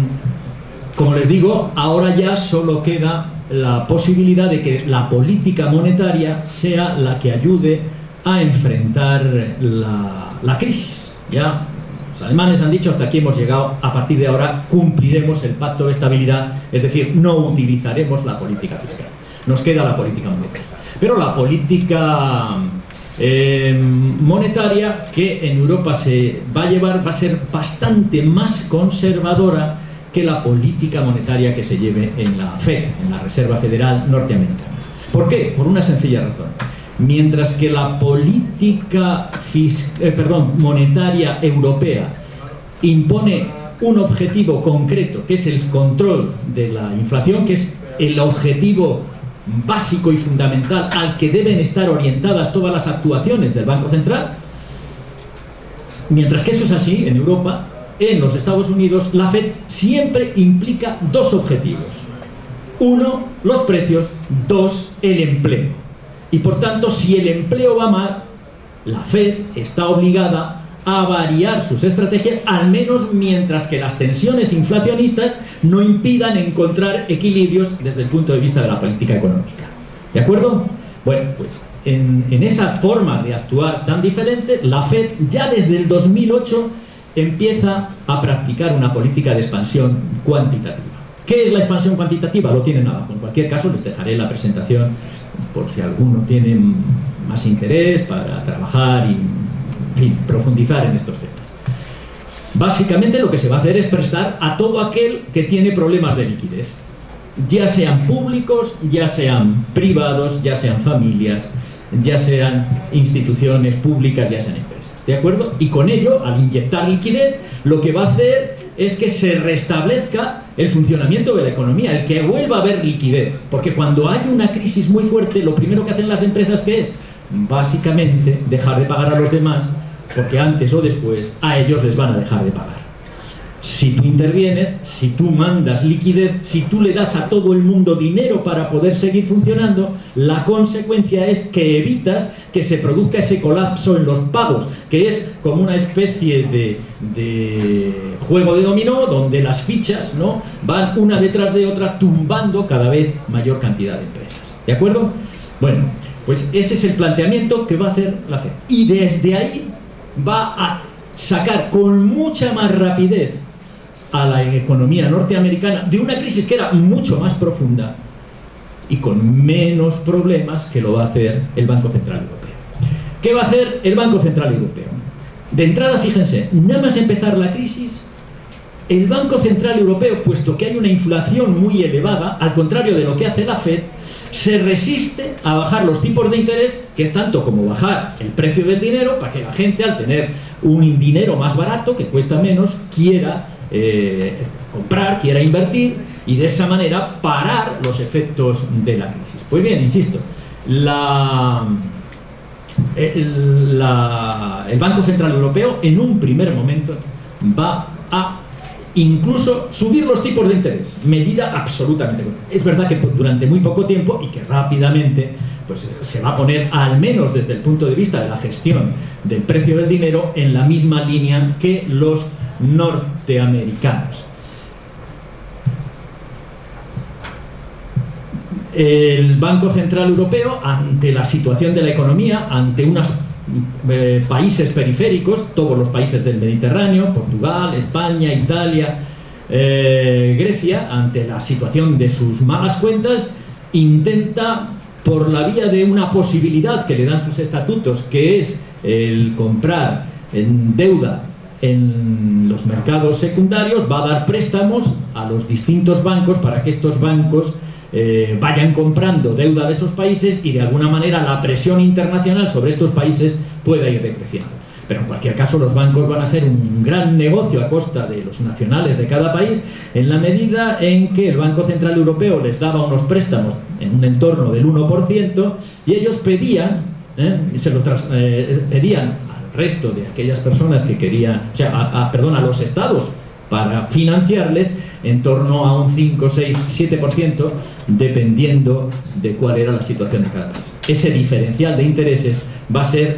como les digo, ahora ya solo queda la posibilidad de que la política monetaria sea la que ayude a enfrentar la, la crisis. Ya los alemanes han dicho: hasta aquí hemos llegado, a partir de ahora cumpliremos el pacto de estabilidad, es decir, no utilizaremos la política fiscal. Nos queda la política monetaria. Pero la política eh, monetaria que en Europa se va a llevar va a ser bastante más conservadora que la política monetaria que se lleve en la Fed, en la Reserva Federal norteamericana. ¿Por qué? Por una sencilla razón. Mientras que la política eh, perdón, monetaria europea impone un objetivo concreto, que es el control de la inflación, que es el objetivo básico y fundamental al que deben estar orientadas todas las actuaciones del Banco Central, mientras que eso es así en Europa, en los Estados Unidos la Fed siempre implica dos objetivos: uno, los precios; dos, el empleo. Y por tanto, si el empleo va mal, la Fed está obligada a variar sus estrategias, al menos mientras que las tensiones inflacionistas no impidan encontrar equilibrios desde el punto de vista de la política económica. ¿De acuerdo? Bueno, pues en, en esa forma de actuar tan diferente, la Fed ya desde el dos mil ocho empieza a practicar una política de expansión cuantitativa. ¿Qué es la expansión cuantitativa? Lo tienen abajo. En cualquier caso, les dejaré la presentación por si alguno tiene más interés para trabajar y, en fin, profundizar en estos temas. Básicamente lo que se va a hacer es prestar a todo aquel que tiene problemas de liquidez, ya sean públicos, ya sean privados, ya sean familias, ya sean instituciones públicas, ya sean empresas. ¿De acuerdo? Y con ello, al inyectar liquidez, lo que va a hacer es que se restablezca el funcionamiento de la economía, el que vuelva a haber liquidez. Porque cuando hay una crisis muy fuerte, lo primero que hacen las empresas, ¿qué es? Básicamente, dejar de pagar a los demás, porque antes o después a ellos les van a dejar de pagar. Si tú intervienes, si tú mandas liquidez, si tú le das a todo el mundo dinero para poder seguir funcionando, la consecuencia es que evitas que se produzca ese colapso en los pagos, que es como una especie de, de juego de dominó, donde las fichas, ¿no?, van una detrás de otra, tumbando cada vez mayor cantidad de empresas. ¿De acuerdo? Bueno, pues ese es el planteamiento que va a hacer la Fed. Y desde ahí va a sacar con mucha más rapidez a la economía norteamericana de una crisis que era mucho más profunda y con menos problemas que lo va a hacer el Banco Central Europeo. ¿Qué va a hacer el Banco Central Europeo? De entrada, fíjense, nada más empezar la crisis, el Banco Central Europeo, puesto que hay una inflación muy elevada, al contrario de lo que hace la Fed, se resiste a bajar los tipos de interés, que es tanto como bajar el precio del dinero, para que la gente, al tener un dinero más barato, que cuesta menos, quiera eh, comprar, quiera invertir, y de esa manera parar los efectos de la crisis. Pues bien, insisto, la, el, la, el Banco Central Europeo en un primer momento va a incluso subir los tipos de interés, medida absolutamente correcta. Es verdad que durante muy poco tiempo y que rápidamente pues, se va a poner, al menos desde el punto de vista de la gestión del precio del dinero, en la misma línea que los norteamericanos. El Banco Central Europeo, ante la situación de la economía, ante unos eh, países periféricos, todos los países del Mediterráneo, Portugal, España, Italia, eh, Grecia, ante la situación de sus malas cuentas, intenta, por la vía de una posibilidad que le dan sus estatutos, que es el comprar en deuda en los mercados secundarios, va a dar préstamos a los distintos bancos para que estos bancos Eh, vayan comprando deuda de esos países y de alguna manera la presión internacional sobre estos países pueda ir decreciendo. Pero en cualquier caso los bancos van a hacer un gran negocio a costa de los nacionales de cada país, en la medida en que el Banco Central Europeo les daba unos préstamos en un entorno del uno por ciento y ellos pedían, eh, se lo tras, eh, pedían al resto de aquellas personas que querían, o sea, a, a, perdón, a los estados, para financiarles en torno a un cinco, seis, siete por ciento, dependiendo de cuál era la situación de cada país. Ese diferencial de intereses va a ser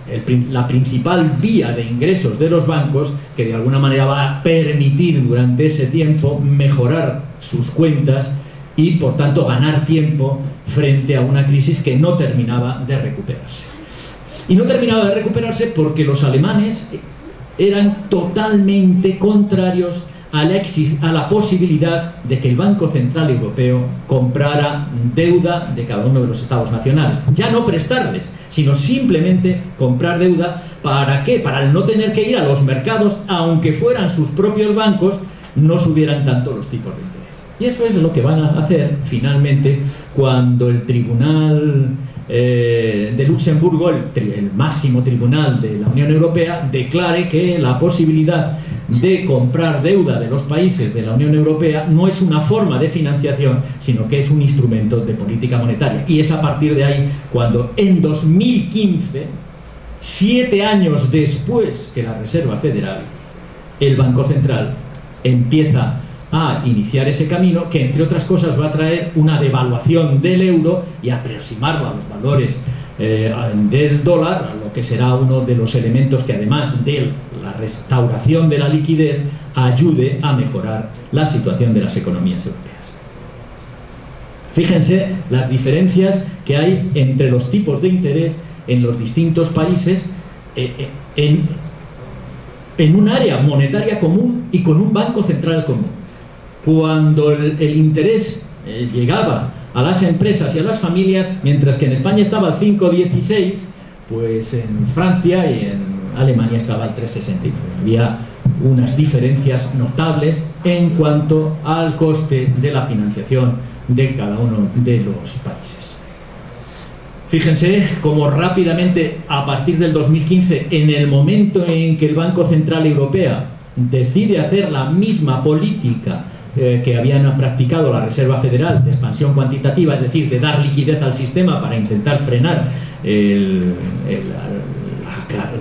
el, la principal vía de ingresos de los bancos, que de alguna manera va a permitir durante ese tiempo mejorar sus cuentas y por tanto ganar tiempo frente a una crisis que no terminaba de recuperarse. Y no terminaba de recuperarse porque los alemanes eran totalmente contrarios a la, a la posibilidad de que el Banco Central Europeo comprara deuda de cada uno de los estados nacionales. Ya no prestarles, sino simplemente comprar deuda. ¿Para qué? Para no tener que ir a los mercados, aunque fueran sus propios bancos, no subieran tanto los tipos de interés. Y eso es lo que van a hacer finalmente cuando el Tribunal eh, de Luxemburgo, el, el máximo tribunal de la Unión Europea, declare que la posibilidad de comprar deuda de los países de la Unión Europea no es una forma de financiación, sino que es un instrumento de política monetaria. Y es a partir de ahí cuando en dos mil quince, siete años después que la Reserva Federal, el Banco Central empieza a iniciar ese camino que, entre otras cosas, va a traer una devaluación del euro y aproximarlo a los valores eh, del dólar, lo que será uno de los elementos que, además de la restauración de la liquidez, ayude a mejorar la situación de las economías europeas. Fíjense las diferencias que hay entre los tipos de interés en los distintos países eh, en, en un área monetaria común y con un banco central común. Cuando el, el interés eh, llegaba a las empresas y a las familias, mientras que en España estaba al cinco coma dieciséis, pues en Francia y en Alemania estaba al tres coma sesenta y nueve. Había unas diferencias notables en cuanto al coste de la financiación de cada uno de los países. Fíjense cómo rápidamente, a partir del dos mil quince, en el momento en que el Banco Central Europeo decide hacer la misma política eh, que habían practicado la Reserva Federal de expansión cuantitativa, es decir, de dar liquidez al sistema para intentar frenar el, el, la, la,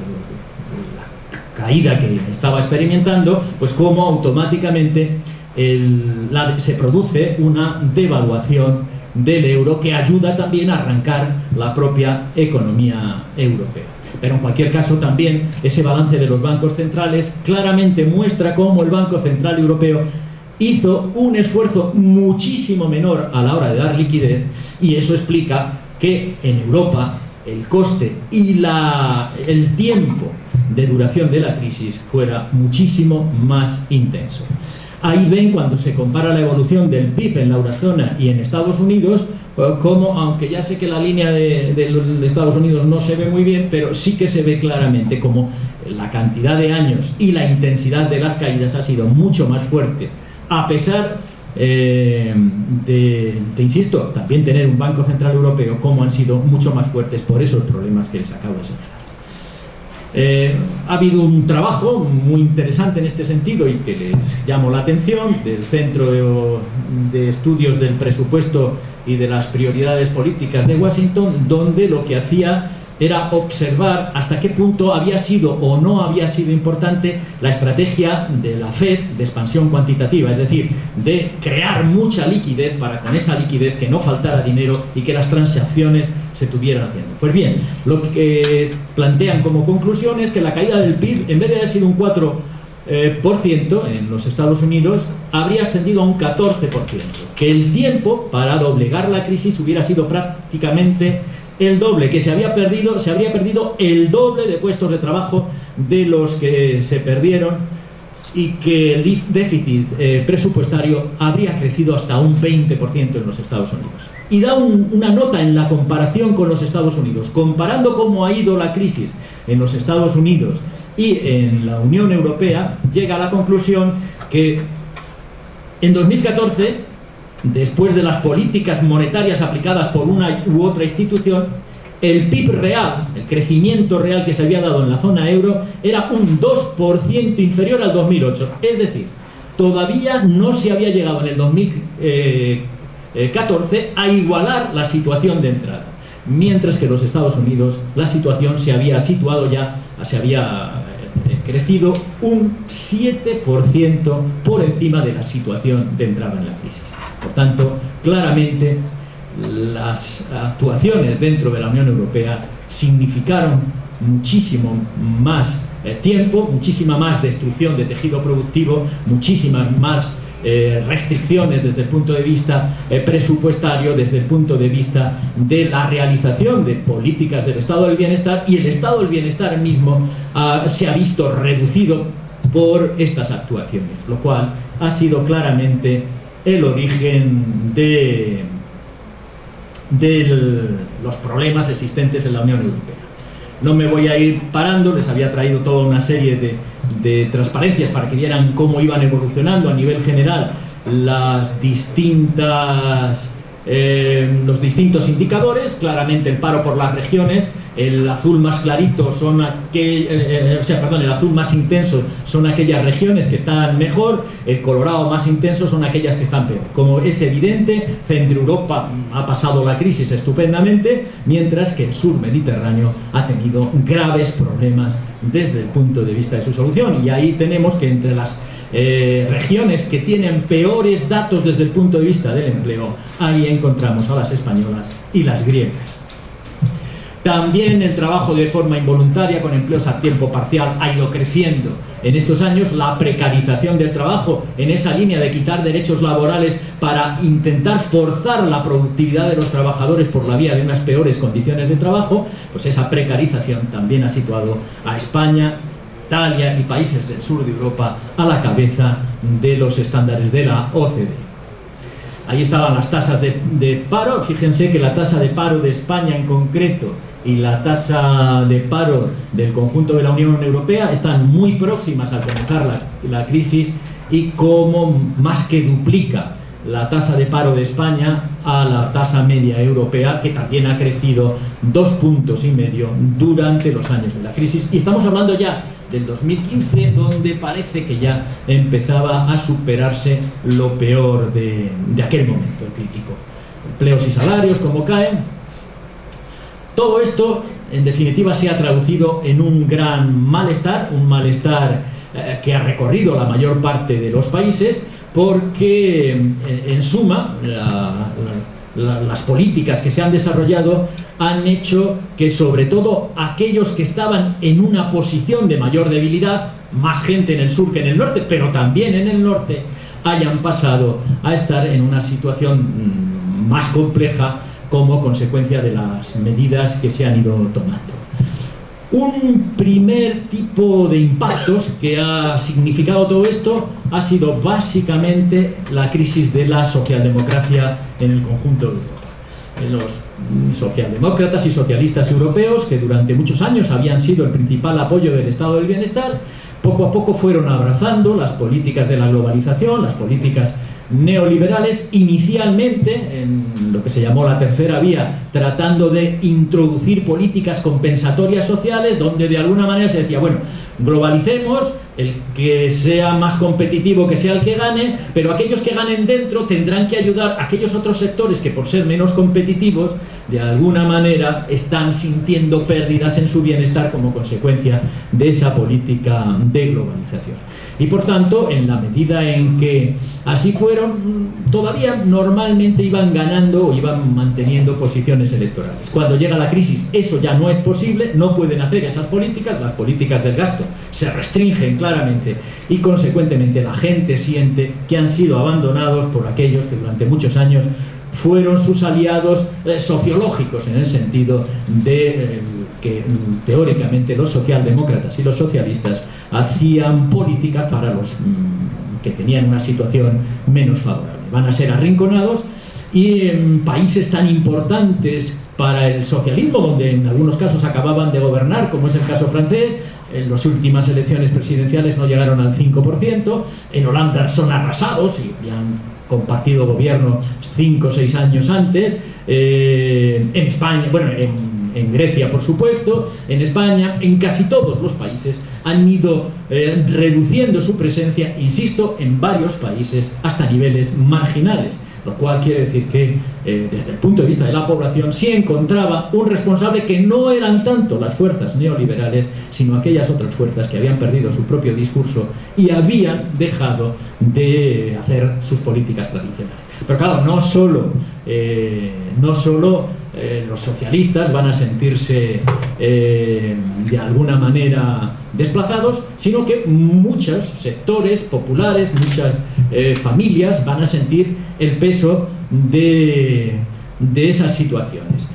la caída que estaba experimentando, pues como automáticamente el, la, se produce una devaluación del euro que ayuda también a arrancar la propia economía europea. Pero en cualquier caso también ese balance de los bancos centrales claramente muestra cómo el Banco Central Europeo hizo un esfuerzo muchísimo menor a la hora de dar liquidez, y eso explica que en Europa el coste y la, el tiempo de duración de la crisis fuera muchísimo más intenso. Ahí ven, cuando se compara la evolución del P I B en la eurozona y en Estados Unidos, como, aunque ya sé que la línea de, de Estados Unidos no se ve muy bien, pero sí que se ve claramente como la cantidad de años y la intensidad de las caídas ha sido mucho más fuerte, a pesar eh, de, de, insisto, también tener un Banco Central Europeo, como han sido mucho más fuertes por esos problemas que les acabo de señalar. Eh, ha habido un trabajo muy interesante en este sentido y que les llamo la atención, del Centro de, de Estudios del Presupuesto y de las Prioridades Políticas de Washington, donde lo que hacía era observar hasta qué punto había sido o no había sido importante la estrategia de la Fed de expansión cuantitativa, es decir, de crear mucha liquidez para, con esa liquidez, que no faltara dinero y que las transacciones se estuvieran haciendo. Pues bien, lo que plantean como conclusión es que la caída del P I B, en vez de haber sido un cuatro por ciento en los Estados Unidos, habría ascendido a un catorce por ciento, que el tiempo para doblegar la crisis hubiera sido prácticamente el doble, que se había perdido, se habría perdido el doble de puestos de trabajo de los que se perdieron, y que el déficit eh, presupuestario habría crecido hasta un veinte por ciento en los Estados Unidos. Y da un, una nota en la comparación con los Estados Unidos, comparando cómo ha ido la crisis en los Estados Unidos y en la Unión Europea, llega a la conclusión que en dos mil catorce, después de las políticas monetarias aplicadas por una u otra institución, el P I B real, el crecimiento real que se había dado en la zona euro, era un dos por ciento inferior al dos mil ocho. Es decir, todavía no se había llegado en el dos mil catorce a igualar la situación de entrada, mientras que en los Estados Unidos la situación se había situado ya, se había crecido un siete por ciento por encima de la situación de entrada en la crisis. Por tanto, claramente las actuaciones dentro de la Unión Europea significaron muchísimo más eh, tiempo, muchísima más destrucción de tejido productivo, muchísimas más eh, restricciones desde el punto de vista eh, presupuestario, desde el punto de vista de la realización de políticas del estado del bienestar, y el estado del bienestar mismo uh, se ha visto reducido por estas actuaciones, lo cual ha sido claramente el origen de, de los problemas existentes en la Unión Europea. No me voy a ir parando, les había traído toda una serie de, de transparencias para que vieran cómo iban evolucionando a nivel general las distintas, eh, los distintos indicadores. Claramente el paro por las regiones, el azul más clarito son aquel, eh, o sea, perdón, el azul más intenso son aquellas regiones que están mejor, el colorado más intenso son aquellas que están peor. Como es evidente, Centro Europa ha pasado la crisis estupendamente, mientras que el sur mediterráneo ha tenido graves problemas desde el punto de vista de su solución. Y ahí tenemos que entre las eh, regiones que tienen peores datos desde el punto de vista del empleo, ahí encontramos a las españolas y las griegas. También el trabajo de forma involuntaria con empleos a tiempo parcial ha ido creciendo en estos años. La precarización del trabajo, en esa línea de quitar derechos laborales para intentar forzar la productividad de los trabajadores por la vía de unas peores condiciones de trabajo, pues esa precarización también ha situado a España, Italia y países del sur de Europa a la cabeza de los estándares de la O C D E. Ahí estaban las tasas de, de paro. Fíjense que la tasa de paro de España en concreto y la tasa de paro del conjunto de la Unión Europea están muy próximas al comenzar la, la crisis, y como más que duplica la tasa de paro de España a la tasa media europea, que también ha crecido dos puntos y medio durante los años de la crisis. Y estamos hablando ya del dos mil quince, donde parece que ya empezaba a superarse lo peor de, de aquel momento, el crítico. Empleos y salarios, como caen. Todo esto, en definitiva, se ha traducido en un gran malestar, un malestar eh, que ha recorrido la mayor parte de los países, porque en, en suma la, la, la, las políticas que se han desarrollado han hecho que sobre todo aquellos que estaban en una posición de mayor debilidad, más gente en el sur que en el norte, pero también en el norte, hayan pasado a estar en una situación más compleja como consecuencia de las medidas que se han ido tomando. Un primer tipo de impactos que ha significado todo esto ha sido básicamente la crisis de la socialdemocracia en el conjunto de Europa. Los socialdemócratas y socialistas europeos, que durante muchos años habían sido el principal apoyo del estado del bienestar, poco a poco fueron abrazando las políticas de la globalización, las políticas neoliberales, inicialmente en lo que se llamó la tercera vía, tratando de introducir políticas compensatorias sociales, donde de alguna manera se decía, bueno, globalicemos, el que sea más competitivo que sea el que gane, pero aquellos que ganen dentro tendrán que ayudar a aquellos otros sectores que, por ser menos competitivos, de alguna manera están sintiendo pérdidas en su bienestar como consecuencia de esa política de globalización. Y por tanto, en la medida en que así fueron, todavía normalmente iban ganando o iban manteniendo posiciones electorales. Cuando llega la crisis, eso ya no es posible, no pueden hacer esas políticas, las políticas del gasto se restringen claramente, y consecuentemente la gente siente que han sido abandonados por aquellos que durante muchos años fueron sus aliados eh, sociológicos, en el sentido de eh, que teóricamente los socialdemócratas y los socialistas hacían políticas para los mmm, que tenían una situación menos favorable. Van a ser arrinconados, y en países tan importantes para el socialismo, donde en algunos casos acababan de gobernar, como es el caso francés, en las últimas elecciones presidenciales no llegaron al cinco por ciento, en Holanda son arrasados y han compartido gobierno cinco o seis años antes, eh, en España, bueno, en, en Grecia por supuesto, en España, en casi todos los países han ido eh, reduciendo su presencia, insisto, en varios países hasta niveles marginales, lo cual quiere decir que eh, desde el punto de vista de la población sí encontraba un responsable que no eran tanto las fuerzas neoliberales, sino aquellas otras fuerzas que habían perdido su propio discurso y habían dejado de hacer sus políticas tradicionales. Pero claro, no solo, eh, no solo eh, los socialistas van a sentirse eh, de alguna manera desplazados, sino que muchos sectores populares, muchas eh, familias van a sentir el peso de, de esas situaciones.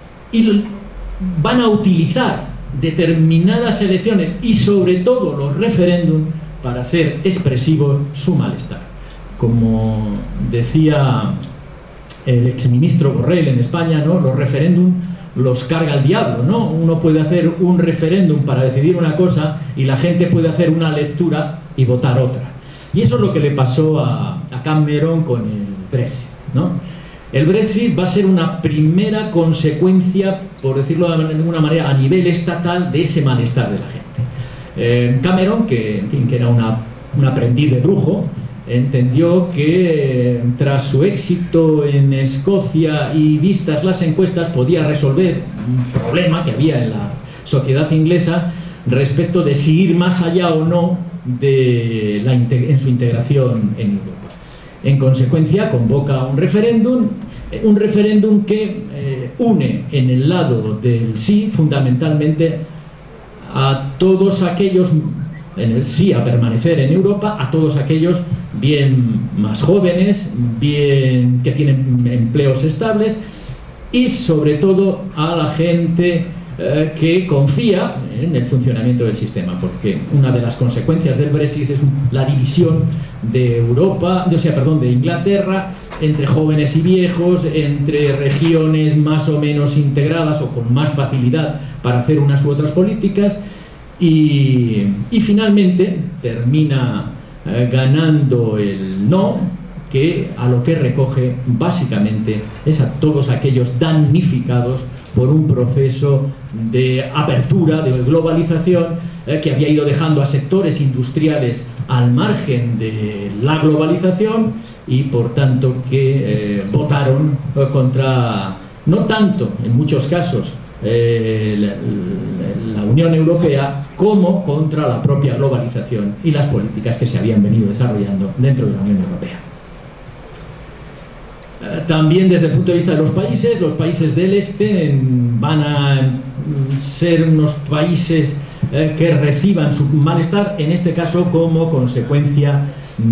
Y van a utilizar determinadas elecciones y sobre todo los referéndums para hacer expresivo su malestar. Como decía el exministro Borrell en España, ¿no?, los referéndums los carga el diablo, ¿no? Uno puede hacer un referéndum para decidir una cosa y la gente puede hacer una lectura y votar otra. Y eso es lo que le pasó a, a Cameron con el Brexit, ¿no? El Brexit va a ser una primera consecuencia, por decirlo de alguna manera, a nivel estatal de ese malestar de la gente. Eh, Cameron, que, en fin, que era una, un aprendiz de brujo, entendió que eh, tras su éxito en Escocia y vistas las encuestas podía resolver un problema que había en la sociedad inglesa respecto de si ir más allá o no de la, en su integración en Europa. En consecuencia, convoca un referéndum, un referéndum que eh, une en el lado del sí fundamentalmente a todos aquellos, en el sí a permanecer en Europa, a todos aquellos bien más jóvenes, bien que tienen empleos estables y sobre todo a la gente eh, que confía en el funcionamiento del sistema, porque una de las consecuencias del Brexit es la división de Europa, o sea, perdón, de Inglaterra, entre jóvenes y viejos, entre regiones más o menos integradas o con más facilidad para hacer unas u otras políticas, y, y finalmente termina eh, ganando el no, que a lo que recoge básicamente es a todos aquellos damnificados por un proceso de apertura, de globalización, eh, que había ido dejando a sectores industriales al margen de la globalización y por tanto que eh, votaron eh, contra, no tanto en muchos casos eh, la, la Unión Europea, como contra la propia globalización y las políticas que se habían venido desarrollando dentro de la Unión Europea. También desde el punto de vista de los países, los países del este van a ser unos países eh, que reciban su malestar, en este caso como consecuencia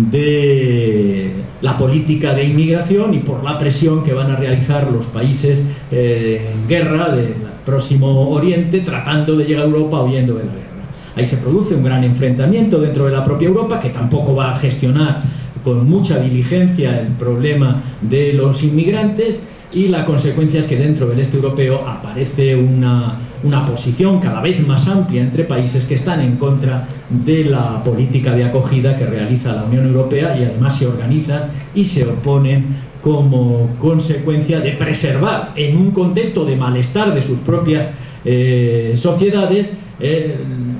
de la política de inmigración y por la presión que van a realizar los países eh, en guerra del Próximo Oriente, tratando de llegar a Europa huyendo de la guerra. Ahí se produce un gran enfrentamiento dentro de la propia Europa, que tampoco va a gestionar con mucha diligencia el problema de los inmigrantes, y la consecuencia es que dentro del este europeo aparece una, una posición cada vez más amplia entre países que están en contra de la política de acogida que realiza la Unión Europea, y además se organizan y se oponen como consecuencia de preservar, en un contexto de malestar de sus propias eh, sociedades, eh,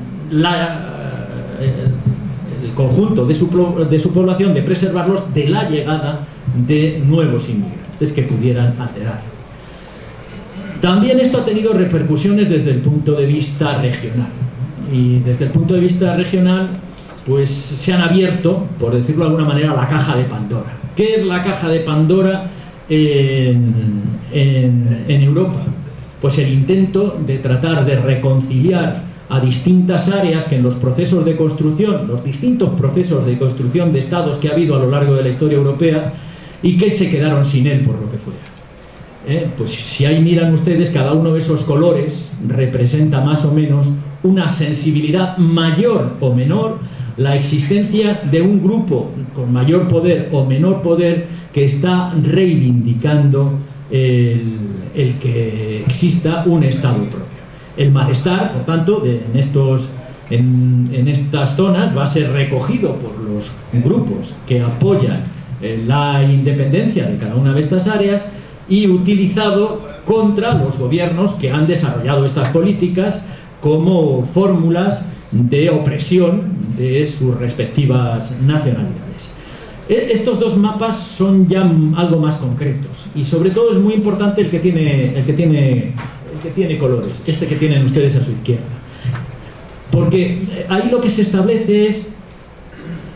la, eh, el conjunto de su, de su población, de preservarlos de la llegada de nuevos inmigrantes que pudieran alterar. También esto ha tenido repercusiones desde el punto de vista regional, y desde el punto de vista regional pues se han abierto, por decirlo de alguna manera, la caja de Pandora. ¿Qué es la caja de Pandora en, en, en Europa? Pues el intento de tratar de reconciliar a distintas áreas que en los procesos de construcción, los distintos procesos de construcción de estados que ha habido a lo largo de la historia europea, y que se quedaron sin él por lo que fuera. ¿Eh? Pues si ahí miran ustedes, cada uno de esos colores representa más o menos una sensibilidad mayor o menor, la existencia de un grupo con mayor poder o menor poder que está reivindicando el, el que exista un estado propio. El malestar, por tanto, de, en, estos, en, en estas zonas va a ser recogido por los grupos que apoyan eh, la independencia de cada una de estas áreas y utilizado contra los gobiernos que han desarrollado estas políticas como fórmulas de opresión de sus respectivas nacionalidades. Estos dos mapas son ya algo más concretos, y sobre todo es muy importante el que tiene, el que tiene, el que tiene colores, este que tienen ustedes a su izquierda, porque ahí lo que se establece es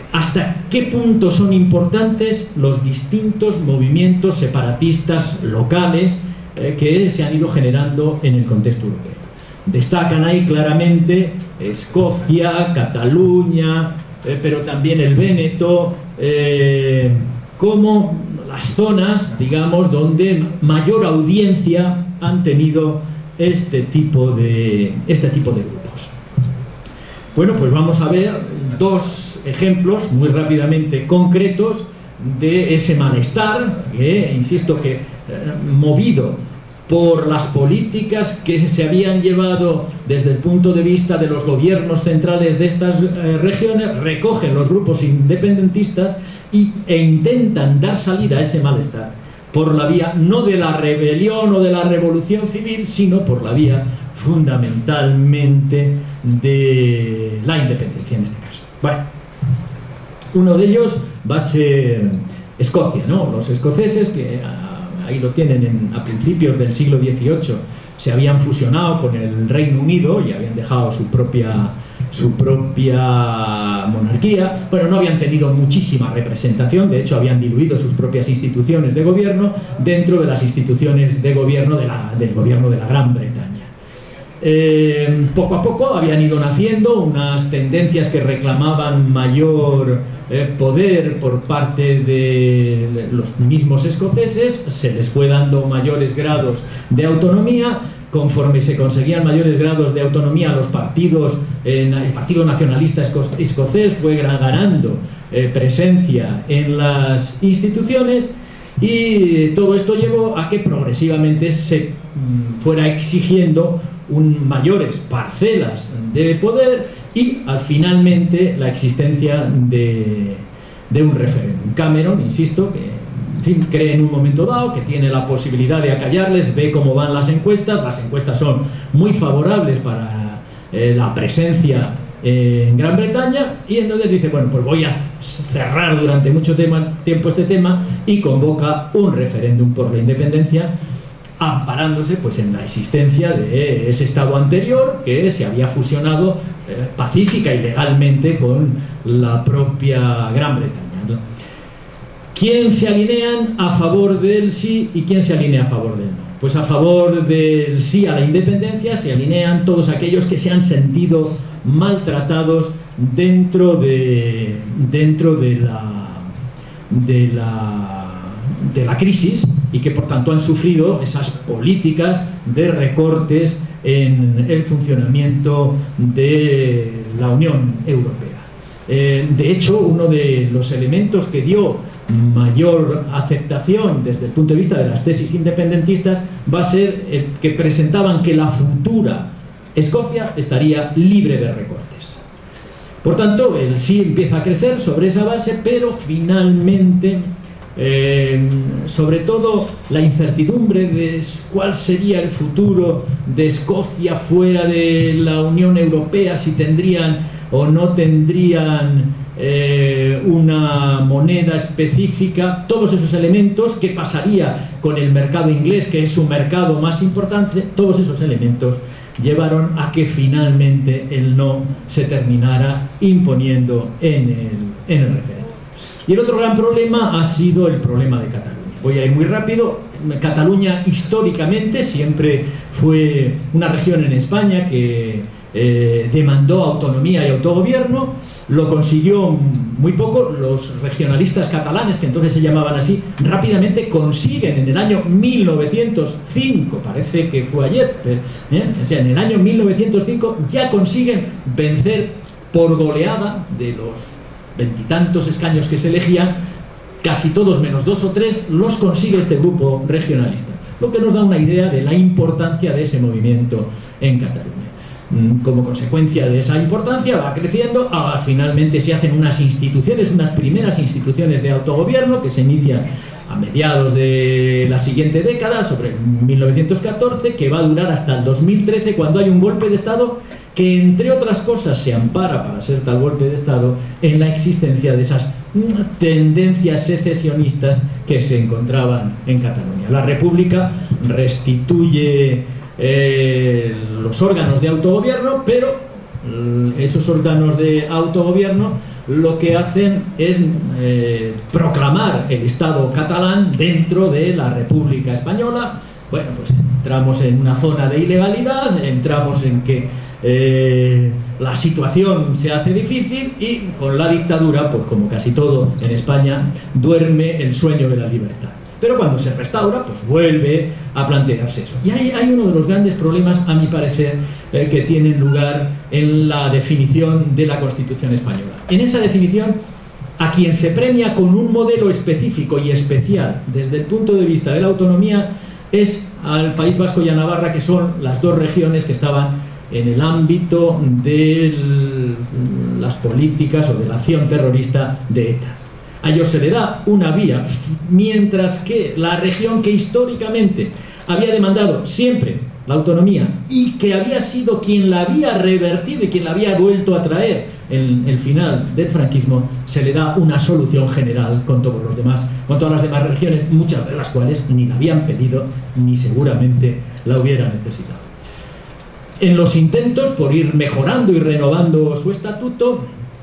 hasta qué punto son importantes los distintos movimientos separatistas locales eh, que se han ido generando en el contexto europeo. Destacan ahí claramente Escocia, Cataluña, eh, pero también el Véneto, eh, como las zonas, digamos, donde mayor audiencia han tenido este tipo de, este tipo de grupos. Bueno, pues vamos a ver dos ejemplos muy rápidamente concretos de ese malestar, que, insisto, que eh, movido por las políticas que se habían llevado desde el punto de vista de los gobiernos centrales de estas eh, regiones, recogen los grupos independentistas y, e intentan dar salida a ese malestar por la vía no de la rebelión o de la revolución civil, sino por la vía fundamentalmente de la independencia en este caso. Bueno, uno de ellos va a ser Escocia, ¿no? Los escoceses, que ahí lo tienen en, a principios del siglo dieciocho, se habían fusionado con el Reino Unido y habían dejado su propia, su propia monarquía. Bueno, no habían tenido muchísima representación, de hecho habían diluido sus propias instituciones de gobierno dentro de las instituciones de gobierno de la, del gobierno de la Gran Bretaña. Eh, poco a poco habían ido naciendo unas tendencias que reclamaban mayor eh, poder por parte de los mismos escoceses, se les fue dando mayores grados de autonomía. Conforme se conseguían mayores grados de autonomía, los partidos, eh, el Partido Nacionalista Esco Escocés fue ganando eh, presencia en las instituciones, y todo esto llevó a que progresivamente se mm, fuera exigiendo un, mayores parcelas de poder y al finalmente la existencia de, de un referéndum. Cameron, insisto, que en fin, cree en un momento dado que tiene la posibilidad de acallarles, ve cómo van las encuestas, las encuestas son muy favorables para eh, la presencia eh, en Gran Bretaña, y entonces dice, bueno, pues voy a cerrar durante mucho tema, tiempo este tema, y convoca un referéndum por la independencia, amparándose pues en la existencia de ese estado anterior que se había fusionado eh, pacífica y legalmente con la propia Gran Bretaña, ¿no? ¿Quién se alinean a favor del sí y quién se alinea a favor del no? Pues a favor del sí a la independencia se alinean todos aquellos que se han sentido maltratados dentro de, dentro de la, de la, de la crisis, y que por tanto han sufrido esas políticas de recortes en el funcionamiento de la Unión Europea. Eh, de hecho, uno de los elementos que dio mayor aceptación desde el punto de vista de las tesis independentistas va a ser el que presentaban que la futura Escocia estaría libre de recortes. Por tanto, el sí empieza a crecer sobre esa base, pero finalmente, eh, sobre todo la incertidumbre de cuál sería el futuro de Escocia fuera de la Unión Europea, si tendrían o no tendrían eh, una moneda específica, todos esos elementos, qué pasaría con el mercado inglés, que es su mercado más importante, todos esos elementos llevaron a que finalmente el no se terminara imponiendo en el, en el referéndum. Y el otro gran problema ha sido el problema de Cataluña. Voy a ir muy rápido. Cataluña históricamente siempre fue una región en España que eh, demandó autonomía y autogobierno. Lo consiguió muy poco. Los regionalistas catalanes, que entonces se llamaban así, rápidamente consiguen en el año mil novecientos cinco, parece que fue ayer, ¿eh? O sea, en el año mil novecientos cinco ya consiguen vencer por goleada de los veintitantos escaños que se elegían, casi todos menos dos o tres, los consigue este grupo regionalista, lo que nos da una idea de la importancia de ese movimiento en Cataluña. Como consecuencia de esa importancia va creciendo, ah, finalmente se hacen unas instituciones, unas primeras instituciones de autogobierno que se inician a mediados de la siguiente década, sobre mil novecientos catorce, que va a durar hasta el dos mil trece, cuando hay un golpe de Estado que, entre otras cosas, se ampara para ser tal golpe de Estado en la existencia de esas tendencias secesionistas que se encontraban en Cataluña. La República restituye eh, los órganos de autogobierno, pero esos órganos de autogobierno lo que hacen es eh, proclamar el Estado catalán dentro de la República Española. Bueno, pues entramos en una zona de ilegalidad, entramos en que eh, la situación se hace difícil y con la dictadura, pues como casi todo en España, duerme el sueño de la libertad. Pero cuando se restaura, pues vuelve a plantearse eso. Y hay, hay uno de los grandes problemas, a mi parecer, eh, que tienen lugar en la definición de la Constitución española. En esa definición, a quien se premia con un modelo específico y especial desde el punto de vista de la autonomía es al País Vasco y a Navarra, que son las dos regiones que estaban en el ámbito de las políticas o de la acción terrorista de ETA. A ellos se le da una vía, mientras que la región que históricamente había demandado siempre la autonomía y que había sido quien la había revertido y quien la había vuelto a traer en el final del franquismo, se le da una solución general con todos los demás, con todas las demás regiones, muchas de las cuales ni la habían pedido ni seguramente la hubieran necesitado. En los intentos por ir mejorando y renovando su estatuto,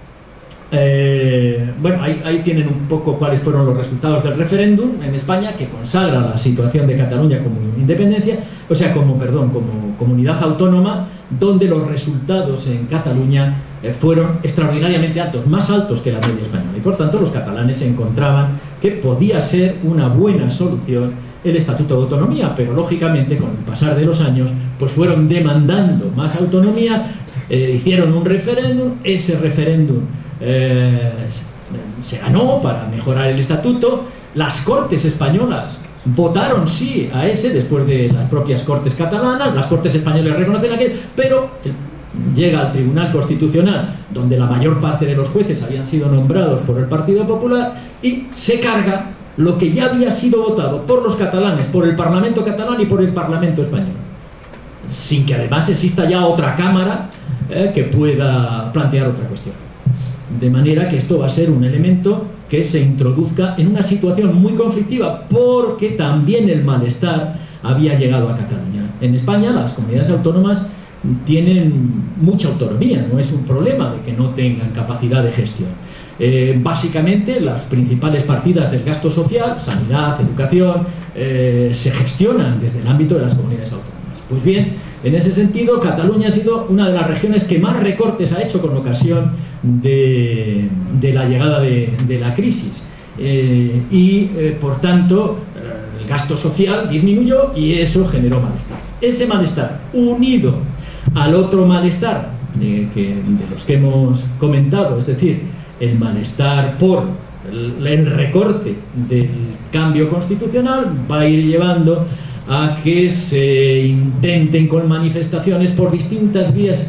Eh, bueno, ahí, ahí tienen un poco cuáles fueron los resultados del referéndum en España, que consagra la situación de Cataluña como independencia, o sea, como, perdón, como comunidad autónoma, donde los resultados en Cataluña eh, fueron extraordinariamente altos, más altos que la media española, y por tanto los catalanes encontraban que podía ser una buena solución el Estatuto de Autonomía, pero lógicamente con el pasar de los años pues fueron demandando más autonomía, eh, hicieron un referéndum, ese referéndum Eh, se ganó para mejorar el estatuto. Las Cortes españolas votaron sí a ese después de las propias Cortes catalanas. Las Cortes españolas reconocen aquel, pero llega al Tribunal Constitucional, donde la mayor parte de los jueces habían sido nombrados por el Partido Popular, y se carga lo que ya había sido votado por los catalanes, por el Parlamento catalán y por el Parlamento español, sin que además exista ya otra cámara eh, que pueda plantear otra cuestión. De manera que esto va a ser un elemento que se introduzca en una situación muy conflictiva, porque también el malestar había llegado a Cataluña. En España las comunidades autónomas tienen mucha autonomía, no es un problema de que no tengan capacidad de gestión. Eh, básicamente las principales partidas del gasto social, sanidad, educación, eh, se gestionan desde el ámbito de las comunidades autónomas. Pues bien, en ese sentido, Cataluña ha sido una de las regiones que más recortes ha hecho con ocasión de, de la llegada de, de la crisis. Eh, y, eh, por tanto, eh, el gasto social disminuyó y eso generó malestar. Ese malestar, unido al otro malestar de, que, de los que hemos comentado, es decir, el malestar por el, el recorte del cambio constitucional, va a ir llevando a que se intenten con manifestaciones por distintas vías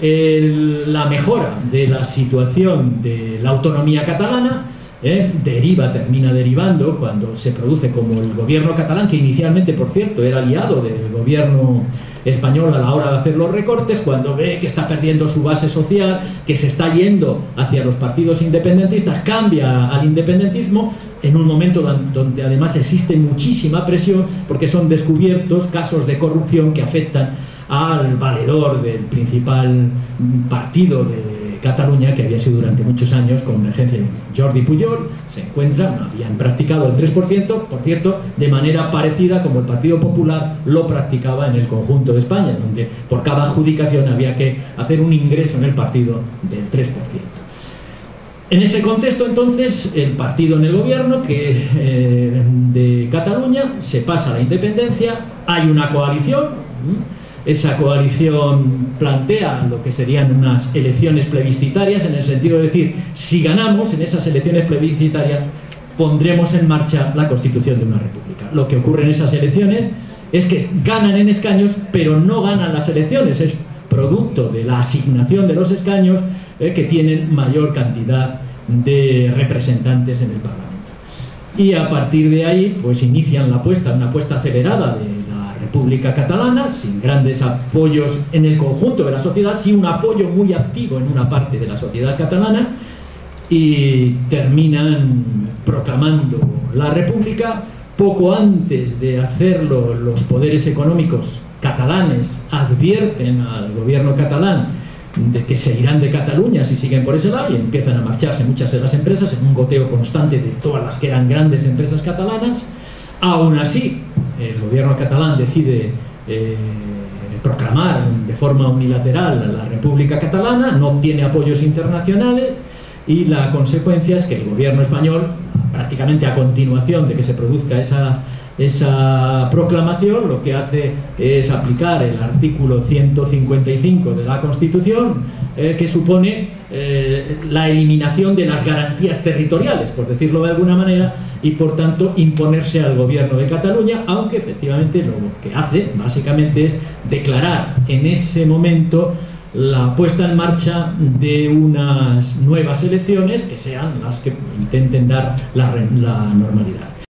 el, la mejora de la situación de la autonomía catalana. Eh, deriva, termina derivando cuando se produce como el gobierno catalán, que inicialmente, por cierto, era aliado del gobierno español a la hora de hacer los recortes, cuando ve que está perdiendo su base social, que se está yendo hacia los partidos independentistas, cambia al independentismo en un momento donde además existe muchísima presión, porque son descubiertos casos de corrupción que afectan al valedor del principal partido de Cataluña, que había sido durante muchos años Convergencia, Jordi Pujol. Se encuentra, habían practicado el tres por ciento, por cierto, de manera parecida como el Partido Popular lo practicaba en el conjunto de España, donde por cada adjudicación había que hacer un ingreso en el partido del tres por ciento. En ese contexto, entonces, el partido en el gobierno que, eh, de Cataluña se pasa a la independencia, hay una coalición. Esa coalición plantea lo que serían unas elecciones plebiscitarias, en el sentido de decir, si ganamos en esas elecciones plebiscitarias, pondremos en marcha la constitución de una república. Lo que ocurre en esas elecciones es que ganan en escaños, pero no ganan las elecciones, es producto de la asignación de los escaños eh, que tienen mayor cantidad de representantes en el Parlamento. Y a partir de ahí, pues inician la apuesta, una apuesta acelerada de República Catalana, sin grandes apoyos en el conjunto de la sociedad, sí un apoyo muy activo en una parte de la sociedad catalana, y terminan proclamando la República. Poco antes de hacerlo, los poderes económicos catalanes advierten al gobierno catalán de que se irán de Cataluña si siguen por ese lado, y empiezan a marcharse muchas de las empresas en un goteo constante de todas las que eran grandes empresas catalanas. Aún así, el gobierno catalán decide eh, proclamar de forma unilateral la República Catalana, no obtiene apoyos internacionales, y la consecuencia es que el gobierno español, prácticamente a continuación de que se produzca esa, esa proclamación, lo que hace es aplicar el artículo ciento cincuenta y cinco de la Constitución, eh, que supone eh, la eliminación de las garantías territoriales, por decirlo de alguna manera, y por tanto imponerse al gobierno de Cataluña, aunque efectivamente lo que hace básicamente es declarar en ese momento la puesta en marcha de unas nuevas elecciones que sean las que intenten dar la, la normalidad.